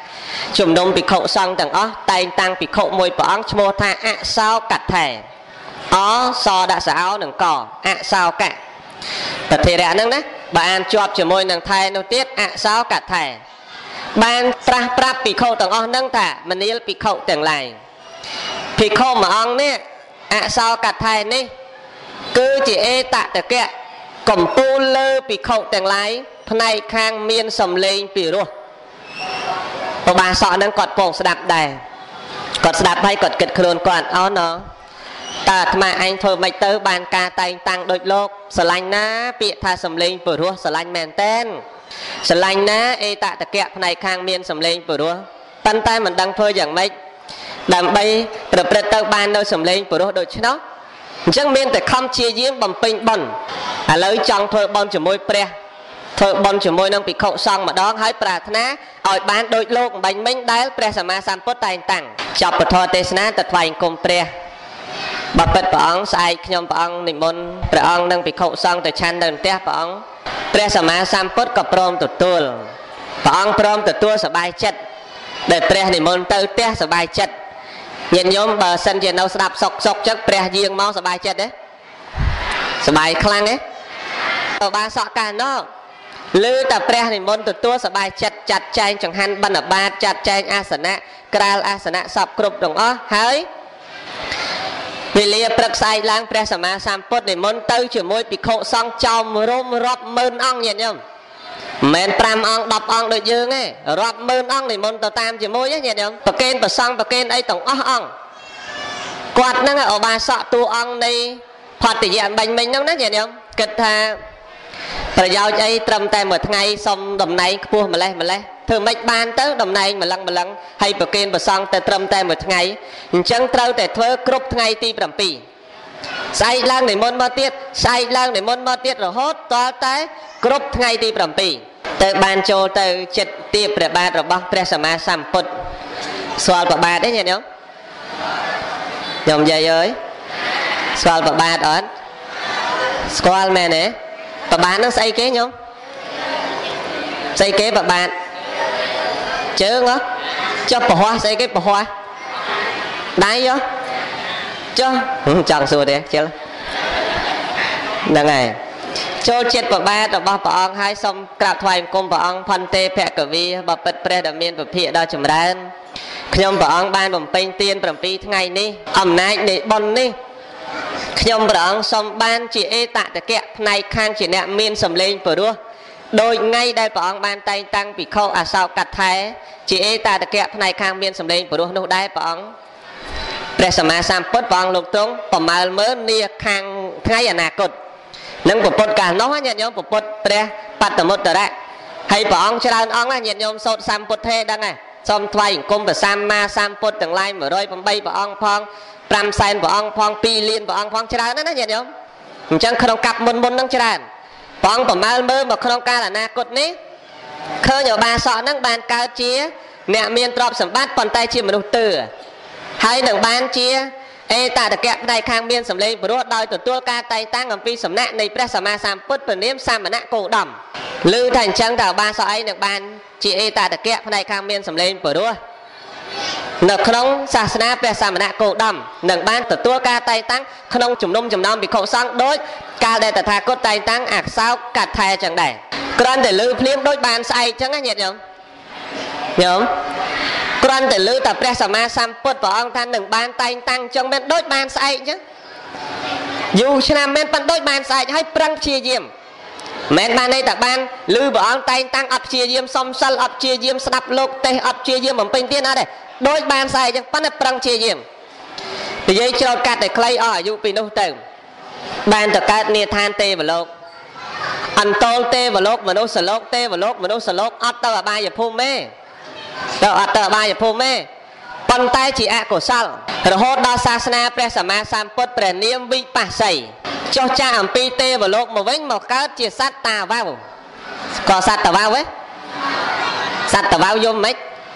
ជំនុំភិក្ខុសង្ឃទាំងអស់តែងតាំងភិក្ខុមួយព្រះអង្គឈ្មោះថាអសោកថេអសដាក់សោនឹងកអសោកៈប្រធិរៈហ្នឹងណាបើអានជាប់ជាមួយនឹងថេនោះទៀតអសោកថេបានត្រាស់ប្រាប់ភិក្ខុទាំងអស់ហ្នឹងថាមនាលភិក្ខុទាំងឡាយភិក្ខុមួយអង្គនេះអសោកថេនេះគឺជាអេតតកៈកំពូលលើភិក្ខុទាំងឡាយផ្នែកខាងមានសំឡេងពីរោះប្របាសក់ហ្នឹងគាត់ពងស្ដាប់ដែរគាត់ស្ដាប់ហើយគាត់គិតខ្លួនគាត់អូណតើអាត្មាឯងធ្វើមិនទៅបានការតែងតាំងដូចលោកស្រឡាញ់ណាពាក្យថាសំឡេងពីរោះស្រឡាញ់មែនតែនស្រឡាញ់ណាអេតតកៈផ្នែកខាងមានសំឡេងពីរោះប៉ុន្តែមិនដឹងធ្វើយ៉ាងម៉េចដើម្បីប្រព្រឹត្តទៅបាននៅសំឡេងពីរោះដូច្នោះអញ្ចឹងមានតែខំព្យាយាមបំពេញបុណ្យឥឡូវចង់ធ្វើបុណ្យជាមួយព្រះធ្វើបុណ្យជាមួយនឹងភិក្ខុសង្ឃម្ដងហើយប្រាថ្នាឲ្យបានដូចលោកអំបញ្ញមិញដែលព្រះសម្មាសម្ពុទ្ធតែងតាំងចប់ពធទេសនាទៅថ្វាយអង្គមព្រះបបិទ្ធព្រះអង្គស្អែកខ្ញុំព្រះអង្គនិមន្តព្រះអង្គនិងភិក្ខុសង្ឃទៅឆាន់នៅផ្ទះព្រះអង្គព្រះសម្មាសម្ពុទ្ធក៏ព្រមទទួលព្រះអង្គព្រមទទួលសប្បាយចិត្តដែលព្រះនិមន្តទៅផ្ទះសប្បាយចិត្តញាតិញោមបើសិនជានៅស្ដាប់សុកសុកចឹងព្រះយាងមកសប្បាយចិត្តទេសប្បាយខ្លាំងទេទៅបានសក់កាលនោះលើតែព្រះនិមន្តទទួលសប្បាយចិត្តចាត់ចែងចង្ហាន់បិណ្ឌបាតចាត់ចែងអាសនៈក្រាលអាសនៈសពគ្រប់ទាំងអស់ហើយវេលាព្រឹកស្អែកឡើងព្រះសម្មាសម្ពុទ្ធនិមន្តទៅជាមួយភិក្ខុសង្ឃចោមរំរាប់ម៉ឺនអង្គញាតិញោមមិនមែនប្រាំអង្គដប់អង្គដូចយើងទេរាប់ម៉ឺនអង្គនិមន្តទៅតាមជាមួយញាតិញោមប្រកេនប្រសង់ប្រកេនអីទាំងអស់អង្គគាត់ហ្នឹងឧបាសកតួអង្គនៃផតយៈបាញ់មិញហ្នឹងណាញាតិញោមគិតថាប្រយោជន៍អីត្រឹមតែមួយថ្ងៃសុំតំណែងខ្ពស់ម្លេះម្លេះធ្វើម៉េចបានទៅតំណែងម្លឹងម្លឹងហើយប្រកេនប្រសង់តែត្រឹមតែមួយថ្ងៃអញ្ចឹងត្រូវតែធ្វើគ្រប់ថ្ងៃទី7ស្អែកឡើងនិមន្តមកទៀតស្អែកឡើងនិមន្តមកទៀតរហូតតតែគ្រប់ថ្ងៃទី7ទៅបានចូលទៅចិត្តទាបព្រះបាទរបស់ព្រះសម្មាសម្ពុទ្ធស្គាល់ព្រះបាទទេញាតិញោមញោមយាយអើយស្គាល់ព្រះបាទអត់ស្គាល់មែនទេព្រះបាទនឹងស្អីគេញោមស្អីគេព្រះបាទជើងហ៎ចុះប្រហោះស្អីគេប្រហោះដៃហ៎ចុះចង់សួរទេជិលហ្នឹងហើយចូលចិត្តប្របាទរបស់ព្រះអង្គហើយសូមក្រាបថ្វាយបង្គំព្រះអង្គផន្តេភគវីបពិតព្រះដ៏មានពភាកដ៏ចម្រើនខ្ញុំព្រះអង្គបានបំពេញទាន7ថ្ងៃនេះអំណាចនៃបុណ្យនេះខ្ញុំព្រះអង្គសូមបានជាអេតតកៈផ្នែកខាងជាអ្នកមានសម្លេងពរោះដោយថ្ងៃដែលព្រះអង្គបានតែងតាំងភិក្ខុអសោកថេជាអេតតកៈផ្នែកខាងមានសម្លេងពរោះនោះដែរព្រះអង្គព្រះសម្មាសម្ពុទ្ធព្រះអង្គលោកទ្រង់ប្រមាលមើលនាខាងថ្ងៃអនាគតនឹងពុទ្ធកាលនោះញាតិញោមពុទ្ធព្រះបត្តមុត្តរៈហើយព្រះអង្គច្រើនអង្គញាតិញោមសូត្រសម្ពុទ្ធេដឹងហើយសូមថ្វាយអង្គមព្រះសម្មាសម្ពុទ្ធទាំងឡាយ108ព្រះអង្គផង5សែនព្រះអង្គផង2លានព្រះអង្គផងច្រើនណាស់ណាញាតិញោមអញ្ចឹងក្នុងកាប់មុនមុនហ្នឹងច្រើនព្រះអង្គប្រមាលមើលមកក្នុងកាលអនាគតនេះឃើញឧបាសកហ្នឹងបានកើតជាអ្នកមានទ្រព្យសម្បត្តិប៉ុន្តែជាមនុស្សទើហើយនឹងបានជាអេតតកៈផ្នែកខាងមានសម្លេងពរោះដោយទទួលការតែងតាំងអំពីសំណាក់នៃព្រះសម្មាសម្ពុទ្ធព្រះនាមសមណៈគោតមឮថាអញ្ចឹងតើឧបាសកអីនឹងបានជាអេតតកៈផ្នែកខាងមានសម្លេងពរោះនៅក្នុងសាសនាព្រះសមណៈគោតមនឹងបានទទួលការតែងតាំងក្នុងជំនុំចំណោមភិក្ខុសង្ឃដូចកាលដែលតថាគតតែងតាំងអសោកថេអញ្ចឹងដែរគ្រាន់តែឮភ្លាមដូចបានស្អែកអញ្ចឹងណាញាតិញោមញោមគ្រាន់តែឮតែព្រះសម្មាសម្ពុទ្ធព្រះអង្គថានឹងបានតែងតាំងអញ្ចឹងមិនដូចបានស្អែកអញ្ចឹងយូរឆ្នាំមិនប៉ុន្តែដូចបានស្អែកហើយប្រឹងព្យាយាមមិនបានន័យតែបានឮព្រះអង្គតែងតាំងអត់ព្យាយាមសំសិលអត់ព្យាយាមស្ដាប់លោកទេសអត់ព្យាយាមបំពេញទៀតអត់ទេដូចបានស្អែកអញ្ចឹងប៉ុន្តែប្រឹងព្យាយាមនិយាយច្រត់កាត់តែខ្លីអស់អាយុពីនោះទៅបានទៅកើតនាឋានទេវលោកអន្តោលទេវលោកមនុស្សលោកទេវលោកមនុស្សលោកអត់ទៅអបាយភូមិទេទៅអត់ទៅអបាយភូមិទេប៉ុន្តែជាអកុសលរហូតដល់សាសនាព្រះសម្មាសម្ពុទ្ធព្រះនាមវិបស្សីចុះចាស់អំពីទេវលោកមកវិញមកកើតជាសត្វតាវ៉ៅក៏សត្វតាវ៉ៅហ៎សត្វតាវ៉ៅយំមិន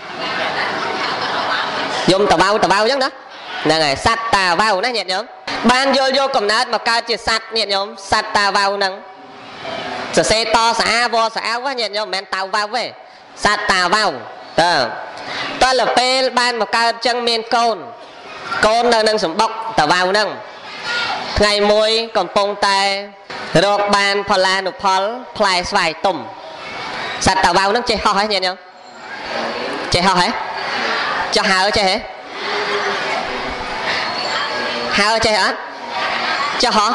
យំតាវ៉ៅតាវ៉ៅអញ្ចឹងណាហ្នឹងហើយសត្វតាវ៉ៅណាញាតិញោមបានយល់យកកំណើតមកកើតជាសត្វញាតិញោមសត្វតាវ៉ៅហ្នឹងសរសេរតស្អាវស្អាវញាតិញោមមិនមែនតាវ៉ៅទេសត្វតាវ៉ៅតើតើលពេលបានមកកើតចឹងមានកូនកូននៅនឹងសម្បុកតវ៉ៅហ្នឹងថ្ងៃមួយកំពុងតែរកបានផលានុផលផ្លែស្វាយទុំសត្វតវ៉ៅហ្នឹងចេះហោះហ៎ញាតិញោមចេះហោះហ៎ចុះហើចេះហ៎ហើចេះអត់ចុះហោះ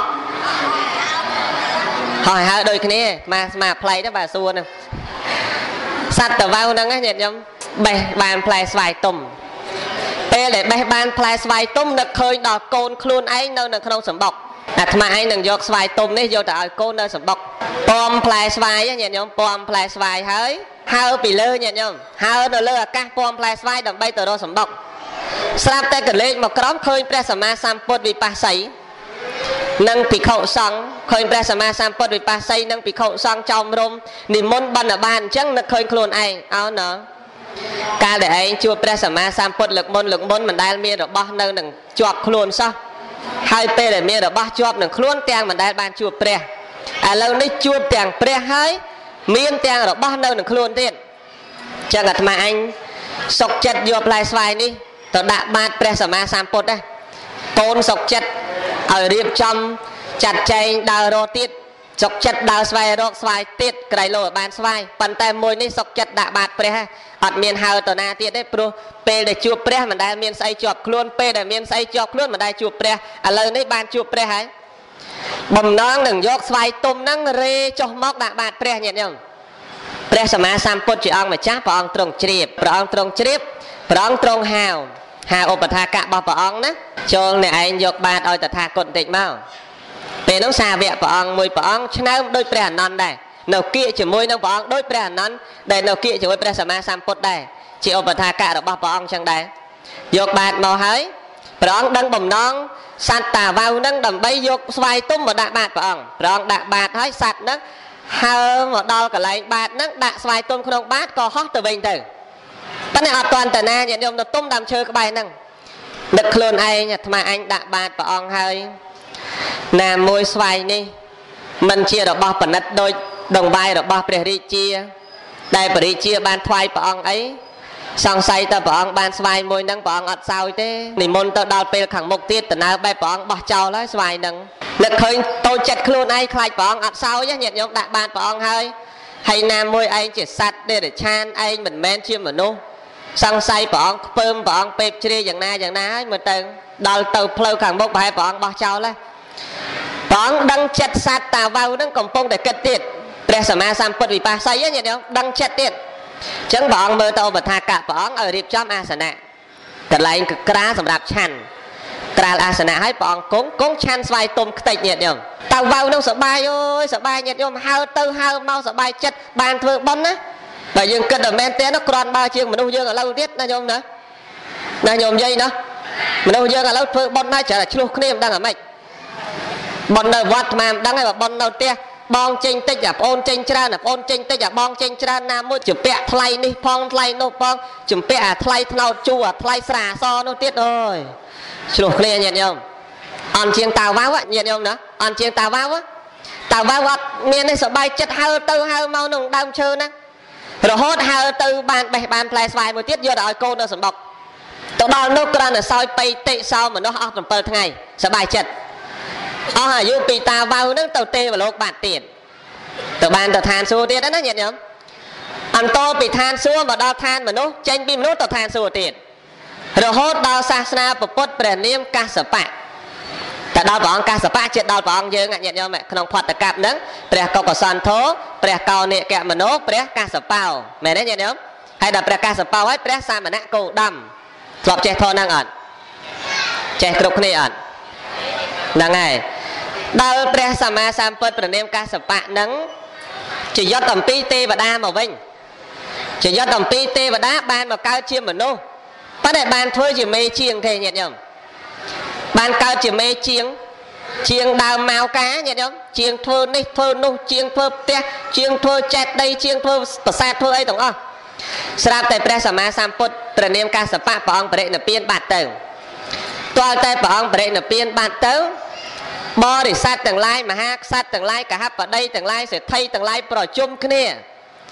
ហោះហើដូចគ្នាមកស្មាផ្លៃទៅបាទសួរហ្នឹងសត្វតវ៉ៅហ្នឹងញាតិញោមបេះបានផ្លែស្វាយទុំពេលដែលបេះបានផ្លែស្វាយទុំនឹកឃើញដល់កូនខ្លួនឯងនៅនៅក្នុងសម្បុកអាត្មាឯងនឹងយកស្វាយទុំនេះយកទៅឲ្យកូននៅសម្បុកពំផ្លែស្វាយញាតិញោមពំផ្លែស្វាយហើយហើពីលើញាតិញោមហើនៅលើអាកាសពំផ្លែស្វាយដើម្បីទៅរកសម្បុកស្រាប់តែកលេចមកក្រោមឃើញព្រះសម្មាសម្ពុទ្ធវិបស្សីនិងភិក្ខុសង្ឃឃើញព្រះសម្មាសម្ពុទ្ធវិបស្សីនិងភិក្ខុសង្ឃចោមរំនិមន្តបណ្ឌបាតអញ្ចឹងនឹកឃើញខ្លួនឯងអោណ៎កាលដែលឯងជួបព្រះសម្មាសម្ពុទ្ធលើកមុនលើកមុនមិនដែលមានរបស់នៅនឹងជាប់ខ្លួនសោះហើយពេលដែលមានរបស់ជាប់នឹងខ្លួនទាំងមិនដែលបានជួបព្រះឥឡូវនេះជួបទាំងព្រះហើយមានទាំងរបស់នៅនឹងខ្លួនទៀតចឹងអាត្មាអញសុកចិត្តយកផ្លែស្វាយនេះទៅដាក់បាតព្រះសម្មាសម្ពុទ្ធដែរកូនសុកចិត្តឲ្យរៀបចំចាត់ចែងដើររកទៀតសុកចិត្តដើរស្វែងរកស្វាយទៀតក្រៃលោឲ្យបានស្វាយប៉ុន្តែមួយនេះសុកចិត្តដាក់បាតព្រះអត់មានហើទៅណាទៀតទេព្រោះពេលដែលជួបព្រះមិនដែលមានស្អីជាប់ខ្លួនពេលដែលមានស្អីជាប់ខ្លួនមិនដែលជួបព្រះឥឡូវនេះបានជួបព្រះហើយបំណងនឹងយកស្វាយទុំហ្នឹងរេចុះមកដាក់បាតព្រះញាតិញោមព្រះសម្មាសម្ពុទ្ធជាអង្គម្ចាស់ព្រះអង្គទ្រង់ជ្រាបព្រះអង្គទ្រង់ជ្រាបព្រះអង្គទ្រង់ហៅហៅឧបថាកៈរបស់ព្រះអង្គណាចូលអ្នកឯងយកបាតឲ្យតថាគតបន្តិចមកពេលនោះសាវកព្រះអង្គមួយព្រះអង្គឆ្នើមដោយព្រះអនន្តដែរនៅគៀកជាមួយនឹងព្រះអង្គដោយព្រះអនន្តដែលនៅគៀកជាមួយព្រះសម្មាសម្ពុទ្ធដែរជាឧបថាកៈរបស់ព្រះអង្គចឹងដែរយកបាតមកហើយព្រះអង្គដឹងបំណងសត្វតាវ៉ៅនឹងដើម្បីយកស្វាយទុំមកដាក់បាតព្រះអង្គព្រះអង្គដាក់បាតហើយសត្វនឹងហើមកដល់កន្លែងបាតនឹងដាក់ស្វាយទុំក្នុងបាតក៏ហោះទៅវិញទៅប៉ុន្តែអត់ទាន់តាណាញាតិញោមទៅទុំដើមឈើក្បែរហ្នឹងដឹកខ្លួនឯងអាត្មាអញដាក់បាតព្រះអង្គហើយណាមួយស្វាយនេះមិនជារបស់បណិតដូចដងបាយរបស់ព្រះរាជាដែលព្រះរាជាបានថ្វាយព្រះអង្គអីសង្ស័យតើព្រះអង្គបានស្វាយមួយហ្នឹងព្រះអង្គអត់សោយទេនិមន្តទៅដល់ពេលខាងមុខទៀតតើបែបព្រះអង្គបោះចោលហើយស្វាយហ្នឹងនឹកឃើញតូចចិត្តខ្លួនឯងខ្លាចព្រះអង្គអត់សោយញាតិញោមដាក់បាតព្រះអង្គហើយហើយណាមួយឯងជាសត្វដេរឆានឯងមិនមែនជាមនុស្សសង្ស័យព្រះអង្គខ្ពើមព្រះអង្គពេបជ្រាយ៉ាងណាយ៉ាងណាហើយមើលទៅដល់ទៅផ្លូវខាងមុខប្រហែលព្រះអង្គបោះចោលហើយព្រះអង្គដឹងចិត្តសត្វតាវ៉ៅហ្នឹងកំពុងតែគិតទៀតព្រះសម្មាសម្ពុទ្ធវិបស្សីញាតិញោមដឹងចិត្តទៀតអញ្ចឹងព្រះអង្គមើលទៅឧបថាកៈព្រះអង្គឲ្យរៀបចំអាសនៈកន្លែងក្រាលសម្រាប់ឆាន់ក្រាលអាសនៈឲ្យព្រះអង្គគង់គង់ឆាន់ស្វាយទុំខ្ទេចញាតិញោមតាវ៉ៅហ្នឹងសប្បាយអើយសប្បាយញាតិញោមហើទៅហើមកសប្បាយចិត្តបានធ្វើបុណ្យណាបើយើងគិតតែមែនទេនោះគ្រាន់បើជាងមនុស្សយើងឥឡូវទៀតណាញោមណាណាញោមយាយណាមនុស្សយើងឥឡូវធ្វើបុណ្យណាច្រើនតែឆ្លោះគ្នាមិនដឹងអាម៉េចបុណ្យនៅវត្តអាមិនដឹងហើយបើបុណ្យនៅផ្ទះបងចេញតិចអាប្អូនចេញច្រើនអាប្អូនចេញតិចអាបងចេញច្រើនណាមួយជំពាក់ថ្លៃនេះផងថ្លៃនោះផងជំពាក់អាថ្លៃថ្នោតជូរអាថ្លៃស្រាអសនោះទៀតអើយឆ្លោះគ្នាញាតិញោមអន់ជាងតាវ៉ៅញាតិញោមណាអន់ជាងតាវ៉ៅតាវ៉ៅអត់មាននេះសប្បាយចិត្តហើទៅហើមកក្នុងដើមឈើហ្នឹងរហូតហើទៅបានបេះបានផ្លែស្វាយមួយទៀតយកទៅឲ្យកូននៅសម្បុកទៅដល់នោះគ្រាន់តែសោយបៃតិសោមនុស្សអស់7ថ្ងៃសប្បាយចិត្តអស់អាយុពីតាវ៉ៅហ្នឹងទៅទេវលោកបាត់ទៀតទៅបានទៅឋានសួគ៌ទៀតណាញាតិញោមអន្តរពីឋានសួគ៌មកដល់ឋានមនុស្សចេញពីមនុស្សទៅឋានសួគ៌ទៀតរហូតដល់សាសនាពុទ្ធព្រះនាមកាសបៈតែដល់ព្រះអង្គកាសបៈចិត្តដល់ព្រះអង្គយើងញាតិញោមក្នុងផតកັບហ្នឹងព្រះកុកសន្ធោព្រះកោនិកមនោព្រះកាសបោមែនទេញាតិញោមហើយដល់ព្រះកាសបោហើយព្រះសាមណៈគោដំធ្លាប់ចេះធម៌ហ្នឹងអត់ចេះគ្រប់គ្នាអត់ហ្នឹងហើយដល់ព្រះសម្មាសម្ពុទ្ធព្រះនាមកាសបៈហ្នឹងជាយត់អំពីទេវតាមកវិញជាយត់អំពីទេវតាបានមកកើតជាមនុស្សប៉ុន្តែបានធ្វើជាមេជាងទេញាតិញោមបានកើតជាមេជាងជាងដើមមកការញាតិញោមជាងធ្វើនេះធ្វើនោះជាងធ្វើផ្ទះជាងធ្វើចេតិយជាងធ្វើប្រាសាទធ្វើអីទាំងអស់ស្រាប់តែព្រះសម្មាសម្ពុទ្ធព្រះនាមកាសបៈព្រះអង្គបរិនិព្វានបាត់ទៅទាល់តែព្រះអង្គបរិនិព្វានបាត់ទៅបរិស័ទទាំងឡាយមហាក្សត្រទាំងឡាយកហបតីទាំងឡាយសេដ្ឋីទាំងឡាយប្រជុំគ្នា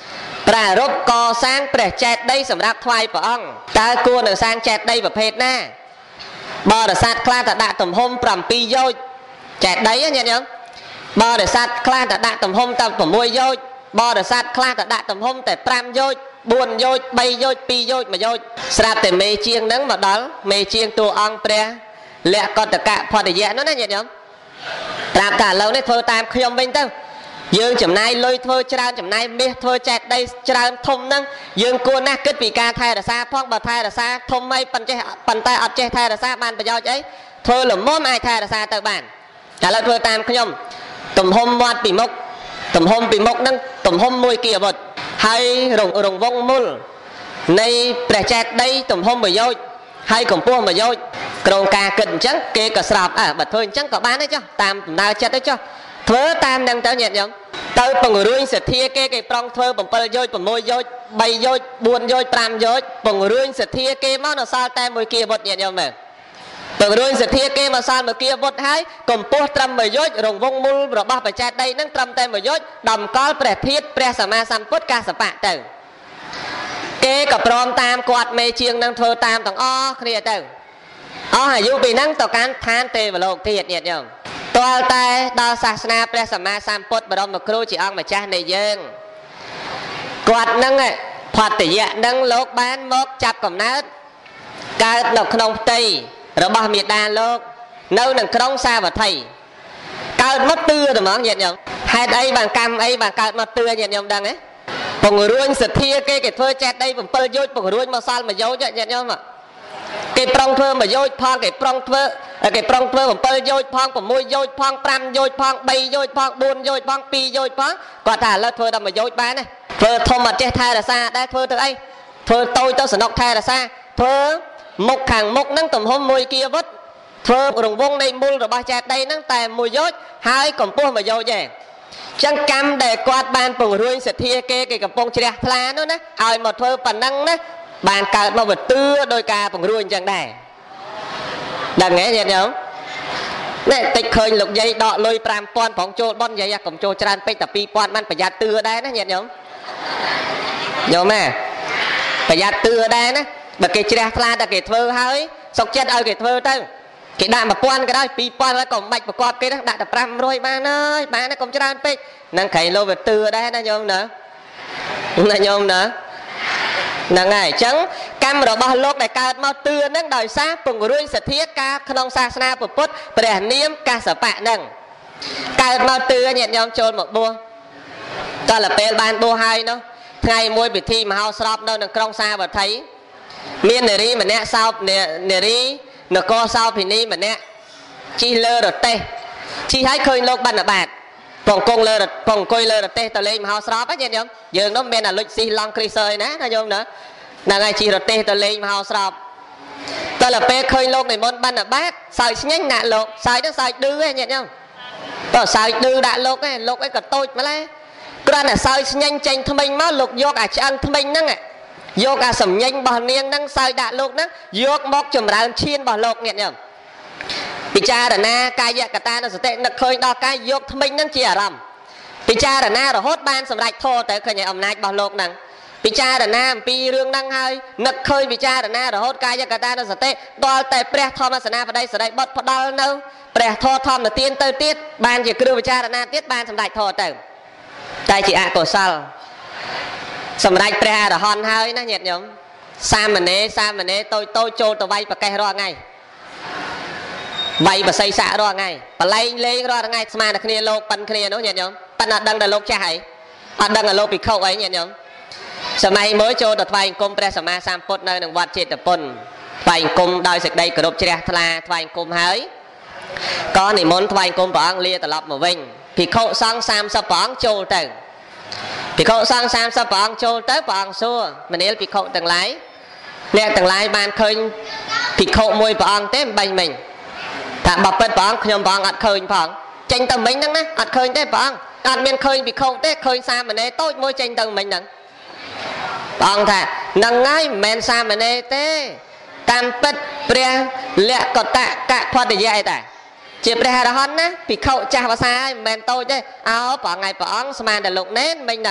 ប្រារព្ធកសាងព្រះចេតិយសម្រាប់ថ្វាយព្រះអង្គតើគួរនឹងសាងចេតិយប្រភេទណាបរិស័ទខ្លះតែដាក់ទំហំប្រាំពីរយោជន៍ចេតិយញាតិញោមបរិស័ទខ្លះតែដាក់ទំហំតែប្រាំមួយយោជន៍បរិស័ទខ្លះតែដាក់ទំហំតែប្រាំយោជន៍បួនយោជន៍បីយោជន៍ពីរយោជន៍មួយយោជន៍ស្រាប់តែមេជាងហ្នឹងមកដល់មេជាងតួអង្គព្រះលក្ខតកៈផតយៈនោះណាញាតិញោមប្រាប់ថាឥឡូវនេះធ្វើតាមខ្ញុំវិញទៅយើងចំណាយលុយធ្វើច្រើនចំណាយមាសធ្វើចេតិយច្រើនធំហ្នឹងយើងគួរណាស់គិតពីការថែរក្សាផងបើថែរក្សាធំអីប៉ុន្តែប៉ុន្តែអត់ចេះថែរក្សាបានប្រយោជន៍អីធ្វើល្មមអាចថែរក្សាទៅបានឥឡូវធ្វើតាមខ្ញុំទំហំមាត់ពីមុខទំហំពីមុខហ្នឹងទំហំមួយគីអាវុធហើយរងរងវងមុលនៃព្រះចេតិយទំហំមួយយោជន៍ហើយកម្ពស់មួយយោជន៍ក្រុមការគិតអញ្ចឹងគេក៏ស្រាប់អើបើធ្វើអញ្ចឹងក៏បានដែរចុះតាមដំណើរចិត្តទៅចុះធ្វើតាមនឹងទៅញាតិញោមទៅពង្រួញសទ្ធាគេគេប្រងធ្វើbảyយោជន៍6យោជន៍3យោជន៍4យោជន៍5យោជន៍ពង្រួញសទ្ធាគេមកនៅសល់តែមួយគីអាវុធញាតិញោមមើលពង្រួញសទ្ធាគេមកសល់មួយគីអាវុធហើយកម្ពស់ត្រឹមមួយយោជន៍រងវងមុលរបស់បច្ចេកដីនឹងត្រឹមតែមួយយោជន៍ដំកល់ព្រះធាតុព្រះសម្មាសម្ពុទ្ធកាសបៈទៅគេក៏ព្រមតាមគាត់មេជាងនឹងធ្វើតាមទាំងអស់គ្នាទៅអស់អាយុពីហ្នឹងទៅកាន់ឋានទេវលោកទៀតញាតិញោមទាល់តែដល់សាសនាព្រះសម្មាសម្ពុទ្ធបរមគ្រូជាអង្គម្ចាស់នៃយើងគាត់នឹងផតយៈនឹងលោកបានមកចាប់កំណើតកើតនៅក្នុងផ្ទៃរបស់មេដាលោកនៅក្នុងក្រុងសាវត្ថីកើតមកទឿតែហ្មងញាតិញោមហេតុអីបានកម្មអីបានកើតមកទឿញាតិញោមដឹងទេពង្រួញសទ្ធាគេគេធ្វើចេតិយ7យោជន៍ពង្រួញមកសល់មួយយោជន៍ញាតិញោមគេប្រងធ្វើមួយយោជន៍ផងគេប្រងធ្វើគេប្រងធ្វើ7យោជន៍ផង6យោជន៍ផង5យោជន៍ផង3យោជន៍ផង4យោជន៍ផង2យោជន៍ផងគាត់ថាឥឡូវធ្វើដល់មួយយោជន៍បានណាធ្វើធំអត់ចេះថែរក្សាដែរធ្វើទៅអីធ្វើតូចទៅសនុកថែរក្សាធ្វើមុខខាងមុខហ្នឹងទំហំមួយគីអាវុធធ្វើរង្វង់នៃមូលរបស់ចេតិយហ្នឹងតែមួយយោជន៍ហើយកម្ពស់មួយយោជន៍ឯងចឹងកម្មដែលគាត់បានពង្រួញសទ្ធាគេគេកំពុងជ្រះថ្លានោះណាឲ្យមកធ្វើប៉ុណ្ណឹងណាបានកើតមកវទឿដោយការពង្រួញអញ្ចឹងដែរដឹងទេញាតិញោមនេះតិចឃើញលោកយាយដកលុយប្រាំពាន់ប្រងចូលបនយាយកុំចូលច្រើនពេកតែពីរពាន់បានប្រយ័ត្នទឿដែរណាញាតិញោមញោមណាប្រយ័ត្នទឿដែរណាបើគេជ្រះថ្លាតែគេធ្វើហើយសុកចិត្តឲ្យគេធ្វើទៅគេដាក់មួយពាន់ក៏ដោយពីរពាន់ហើយក៏មិនបាច់ប្រកបគេដាក់តែប្រាំរយបានហើយបានណាកុំច្រើនពេកនឹងក្រៃលោវាទឿដែរណាញោមណាណាញោមណាហ្នឹងហើយអញ្ចឹងកម្មរបស់លោកដែលកើតមកទឿហ្នឹងដោយសារពង្រួញសទ្ធាការក្នុងសាសនាពុទ្ធព្រះនាមកាសបៈហ្នឹងកើតមកទឿញាតិញោមចូលមកបួសតើពេលបានបួសហើយនោះថ្ងៃមួយពិធីមហោស្រពនៅក្នុងក្រុងសាវត្ថីមាននារីម្នាក់សោបនារីនគរសោភិនីម្នាក់ជិះលើរទេះជិះឲ្យឃើញលោកបណ្ឌបាតពងគង់លើពងអង្គុយលើរទេះទៅលេងមហោស្រពហ្នឹងញាតិញោមយើងនោះមិនមែនអាលុចស៊ីឡង់គ្រីសើយណាណាញោមណាហ្នឹងហើយជិះរទេះទៅលេងមហោស្រពតើពេលឃើញលោកនិមន្តបណ្ឌបាតសើចស្ញែងដាក់លោកសើចទៅសើចឌឺឯងញាតិញោមតើសើចឌឺដាក់លោកឯងលោកឯងក៏តូចម្ល៉េះគ្រាន់តែសើចស្ញែងចេញថ្មិញមកលោកយកអាឆ្អឹងថ្មិញហ្នឹងយកអាសំញញរបស់នាងហ្នឹងសើចដាក់លោកហ្នឹងយកមកចម្រើនឈានរបស់លោកញាតិញោមពិចារណាកាយកតានុសតិនឹកឃើញដល់កាយយកថ្មិញហ្នឹងជាអារម្មណ៍ពិចារណារហូតបានសម្រេចធម៌ទៅឃើញអំណាចរបស់លោកហ្នឹងពិចារណាអំពីរឿងហ្នឹងហើយនឹកឃើញពិចារណារហូតកាយកតានុសតិដល់តែព្រះធម្មសេនាបតីសរិបុត្រផ្ដល់នៅព្រះធម៌ធម្មទានទៅទៀតបានជាគ្រឿងពិចារណាទៀតបានសម្រេចធម៌ទៅតែជាអកុសលសម្រាប់ព្រះអរហន្តហើយណាញាតិញោមសាមណេរសាមណេរតូចតូចចូលទៅវាយប្រកេះរាល់ថ្ងៃវាយបស័យសាក់រាល់ថ្ងៃបលែងលេងរាល់ថ្ងៃស្មើតែគ្នាលោកប៉ិនគ្នានោះញាតិញោមប៉ិនអត់ដឹងតែលោកចាស់អីអត់ដឹងតែលោកភិក្ខុអីញាតិញោមសម័យមួយចូលទៅថ្វាយអង្គមព្រះសម្មាសម្ពុទ្ធនៅក្នុងវត្តចេតពុនថ្វាយអង្គមដោយសេចក្តីគោរពជ្រះថ្លាថ្វាយអង្គមហើយក៏និមន្តថ្វាយអង្គមព្រះអង្គលាត្រឡប់មកវិញភិក្ខុសង្ឃសាមសិបព្រះអង្គចូលទៅភិក្ខុសង្ឃសាមសិបព្រះអង្គចូលទៅព្រះអង្គសួរមនាលភិក្ខុទាំងឡាយអ្នកទាំងឡាយបានឃើញភិក្ខុមួយព្រះអង្គទេមិនបាញ់មិញថាបើពិតព្រះអង្គខ្ញុំព្រះអង្គអត់ឃើញផងចេញទៅមិញហ្នឹងណាអត់ឃើញទេព្រះអង្គអត់មានឃើញភិក្ខុទេឃើញសាមណេរតូចមួយចេញទៅមិញហ្នឹងព្រះអង្គថាហ្នឹងហើយមិនមែនសាមណេរទេតាមពិតព្រះលក្ខតកៈផតយៈឯតាជាព្រះអរហន្តណាភិក្ខុចាស់ភាសាហើយមិនមែនតូចទេអោព្រះថ្ងៃព្រះអង្គស្មានតែលោកណែនមិញហ្នឹង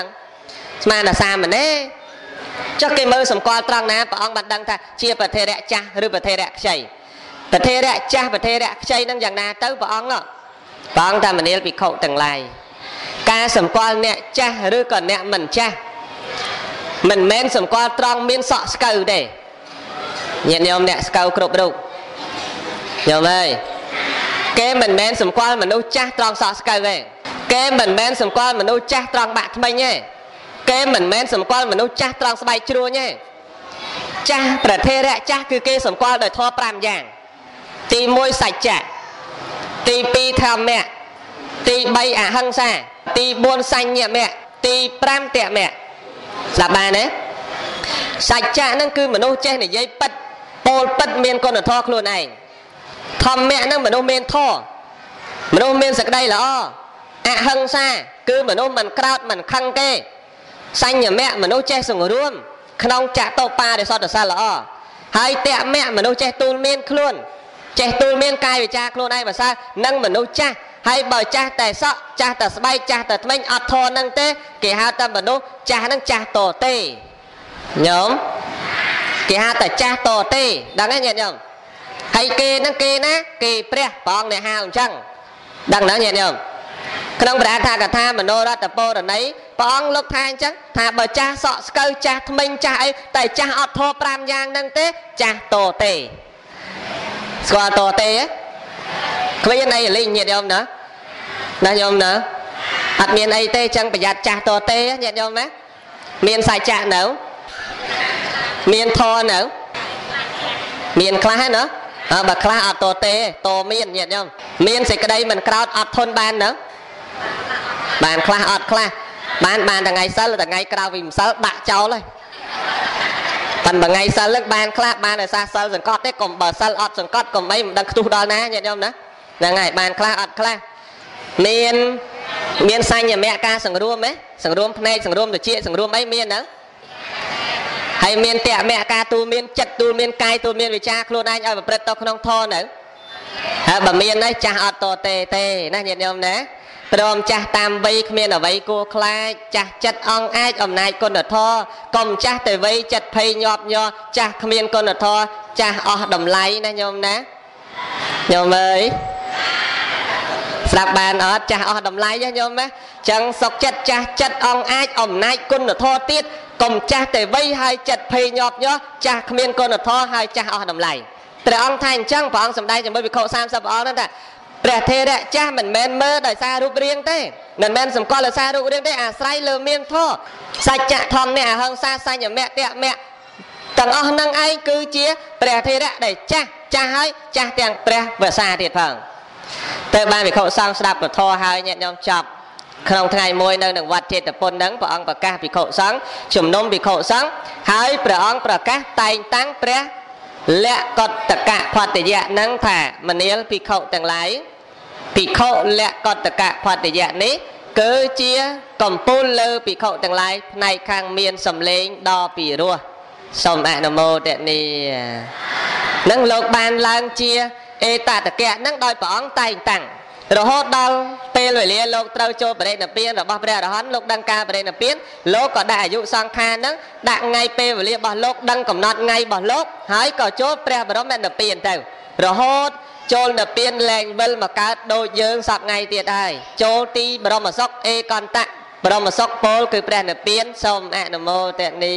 ស្មានតែសាមណេរចុះគេមើលសម្គាល់ត្រង់ណាព្រះអង្គបានដឹងថាជាប្រធេរៈចាស់ឬប្រធេរៈខ្ចីប្រធេរៈចាស់ប្រធេរៈខ្ចីនឹងយ៉ាងណាទៅព្រះអង្គព្រះអង្គតាមនាលភិក្ខុទាំងឡាយការសម្គាល់អ្នកចាស់ឬក៏អ្នកមិនចាស់មិនមែនសម្គាល់ត្រង់មានសក់ស្កូវទេញាតិញោមអ្នកស្កូវគ្រប់រូបញោមអើយគេមិនមែនសម្គាល់មនុស្សចាស់ត្រង់សក់ស្កូវទេគេមិនមែនសម្គាល់មនុស្សចាស់ត្រង់បាក់ថ្មិញទេគេមិនមែនសម្គាល់មនុស្សចាស់ត្រង់ស្បែកជ្រួញទេចាស់ប្រធេរៈចាស់គឺគេសម្គាល់ដោយធម៌ប្រាំយ៉ាងទីមួយសច្ចៈទីពីរធម្មៈទីបីអហិង្សាទីបួនសញ្ញមៈទីប្រាំតមៈស្ដាប់បានទេសច្ចៈហ្នឹងគឺមនុស្សចេះនិយាយពិតពោលពិតមានគុណធម៌ខ្លួនឯងធម្មៈហ្នឹងមនុស្សមានធម៌មនុស្សមានសេចក្តីល្អអហិង្សាគឺមនុស្សមិនក្រោធមិនខឹងគេសញ្ញមៈមនុស្សចេះសង្រួមក្នុងចតុបរិសុទ្ធសិលល្អហើយតមៈមនុស្សចេះទូលមានខ្លួនចេះទូលមានកាយវិការខ្លួនឯងបើសើនឹងមនុស្សចាស់ហើយបើចាស់តែសក់ចាស់តែស្បែកចាស់តែថ្មិញអត់ធរនឹងទេគេហៅតែមនុស្សចាស់នឹងចាស់តទេញោមគេហៅតែចាស់តទេដឹងទេញាតិញោមហើយគេនឹងគេណាគេព្រះព្រះអង្គអ្នកហៅអញ្ចឹងដឹងណាញាតិញោមក្នុងព្រះថាកថាមនោរដ្ឋពរណីព្រះអង្គលោកថាអញ្ចឹងថាបើចាស់សក់ស្កូវចាស់ថ្មិញចាស់អីតែចាស់អត់ធរប្រាំយ៉ាងហ្នឹងទេចាស់តទេស្គាល់តទេគ្មានអីលីងញាតិញោមណាណាញោមណាអត់មានអីទេចឹងប្រយ័ត្នចាស់តទេញាតិញោមណាមានសច្ចៈនៅមានធរនៅមានខ្លះណាបើខ្លះអត់តទេតមានញាតិញោមមានសេចក្តីមិនក្រោធអត់ធន់បាននៅបានខ្លះអត់ខ្លះបានបានថ្ងៃសិលថ្ងៃក្រៅវិម្សិលដាក់ចោលហើយប៉ុន្តែថ្ងៃសិលនឹងបានខ្លះបានតែសាសិលសង្កត់ទេកុំបើសិលអត់សង្កត់កុំអីមិនដឹងខ្ទុះដល់ណាញាតិញោមណាហ្នឹងហើយបានខ្លះអត់ខ្លះមានមានសញ្ញមៈការសង្រួមហ៎សង្រួមភ្នែកសង្រួមត្រចៀកសង្រួមអីមានហ្នឹងហើយមានតមៈការទូលមានចិត្តទូលមានកាយទូលមានវិចារខ្លួនឯងឲ្យប្រព្រឹត្តទៅក្នុងធម៌ហ្នឹងហើយបើមានហ្នឹងចាស់អត់តទេទេណាញាតិញោមណាព្រមចាស់តាមវ័យគ្មានអ្វីគួរខ្លាចចាស់ចិត្តអង្អាចអំណាចគុណធម៌កុំចាស់តែវ័យចិត្តភ័យញាប់ញ័រចាស់គ្មានគុណធម៌ចាស់អស់តម្លៃណាញោមណាញោមអើយស្ដាប់បានអត់ចាស់អស់តម្លៃញោមណាចឹងសុកចិត្តចាស់ចិត្តអង្អាចអំណាចគុណធម៌ទៀតកុំចាស់តែវ័យហើយចិត្តភ័យញាប់ញ័រចាស់គ្មានគុណធម៌ហើយចាស់អស់តម្លៃព្រះអង្គថាអញ្ចឹងព្រះអង្គសម្ដែងជាមួយភិក្ខុសាមសិបអង្គហ្នឹងថាព្រះថេរៈចាស់មិនមែនមើលដោយសាររូបរាងទេមិនមែនសម្គាល់ដោយសាររូបរាងទេអាស្រ័យលើមានធម៌សច្ចៈធម្មៈអហិង្សាសញ្ញមៈតមៈទាំងអស់ហ្នឹងឯងគឺជាព្រះថេរៈដែលចាស់ចាស់ហើយចាស់ទាំងព្រះវស្សាទៀតផងទៅបានភិក្ខុសង្ឃស្ដាប់ពធហើយញាតិញោមចប់ក្នុងថ្ងៃមួយនៅនឹងវត្តចេតពុនហ្នឹងព្រះអង្គប្រកាសភិក្ខុសង្ឃជំនុំភិក្ខុសង្ឃហើយព្រះអង្គប្រកាសតែងតាំងព្រះលក្ខតកៈផតយៈហ្នឹងថាមនាលភិក្ខុទាំងឡាយភិក្ខុលក្ខតកៈផតយៈនេះគឺជាកំពូលលើភិក្ខុទាំងឡាយផ្នែកខាងមានសម្លេងដ៏ពីរោះសូមអនុមោទនានឹងលោកបានឡើងជាអេតតកៈនឹងដោយព្រះអង្គតែងតាំងរហូតដល់ពេលវេលាលោកត្រូវចូលបរិនិព្វានរបស់ព្រះអរហន្តលោកដឹងការបរិនិព្វានលោកក៏ដាក់អាយុសង្ខារនឹងដាក់ថ្ងៃពេលវេលារបស់លោកដឹងកំណត់ថ្ងៃរបស់លោកហើយក៏ចូលព្រះបរមនិព្វានទៅរហូតចូលនិព្វានលែងវិលមកកើតដូចយើងសពថ្ងៃទៀតហើយចូលទីបរមសុខអេកន្តៈបរមសុខពលគឺព្រះនិព្វានសូមអនុមោទនា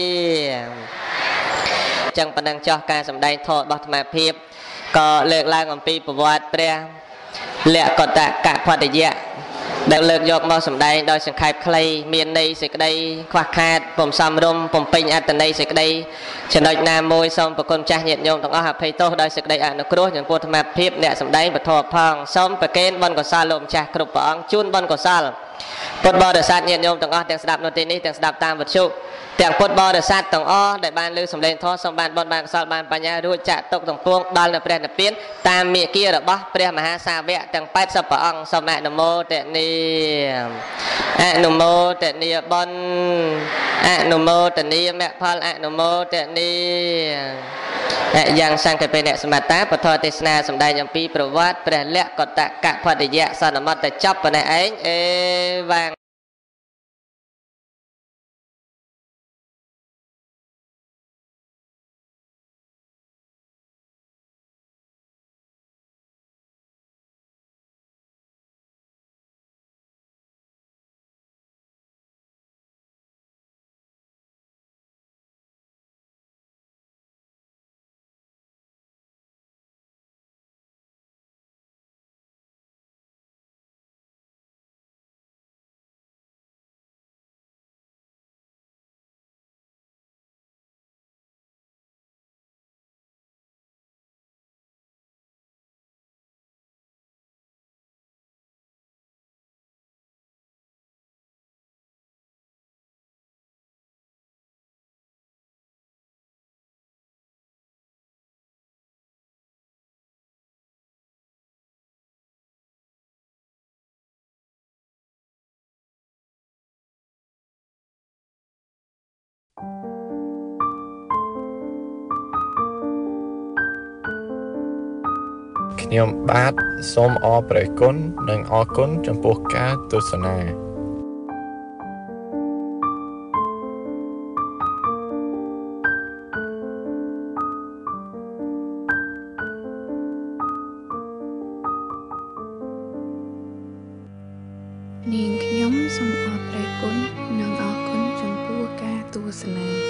ចឹងប៉ុណ្ណឹងចោះការសម្ដែងធម៌របស់អាត្មាភាពក៏លើកឡើងអំពីប្រវត្តិព្រះលក្ខតកៈផតយៈដែលលើកយកមកសម្ដែងដោយសង្ខេបខ្លីមានន័យសេចក្តីខ្វះខាតពុំសមរម្យពុំពេញអត្ថន័យសេចក្តីចំណុចណាមួយសូមប្រគុណចាស់ញាតិញោមទាំងអស់អភ័យទោសដោយសេចក្តីអនុគ្រោះចំពោះអាត្មាភាពអ្នកសម្ដែងពធផងសូមប្រគេនបុណ្យកុសលលោកម្ចាស់គ្រប់ព្រះអង្គជូនបុណ្យកុសលពុទ្ធបរិស័ទញាតិញោមទាំងអស់ទាំងស្ដាប់នៅទីនេះទាំងស្ដាប់តាមវិទ្យុទាំងពុទ្ធបរិស័ទទាំងអស់ដែលបានលើសម្លេងធម៌សូមបានបុណ្យបានកុសលបានបញ្ញារួចចាក់ទុកទាំងពួងដល់នៅព្រះនិព្វានតាមមេគារបស់ព្រះមហាសាវកទាំងแปดสิบព្រះអង្គសូមអនុមោទនាអនុមោទនាបុណ្យអនុមោទនាមគ្គផលអនុមោទនាយ៉ាងសង្ឃពេអ្នកសមត្តាពធទេសនាសម្ដែងអំពីប្រវត្តិព្រះលក្ខតកៈផតយៈសន្មតចប់ប៉ុណ្ណេះឯងអេវ៉ា
ខ្ញុំបាទសូមអរព្រគុណនិងអរគុណចំពោះការទស្សនា
នាងខ្ញុំសូមអរព្រគុណនិងអរគុណចំពោះការទស្សនា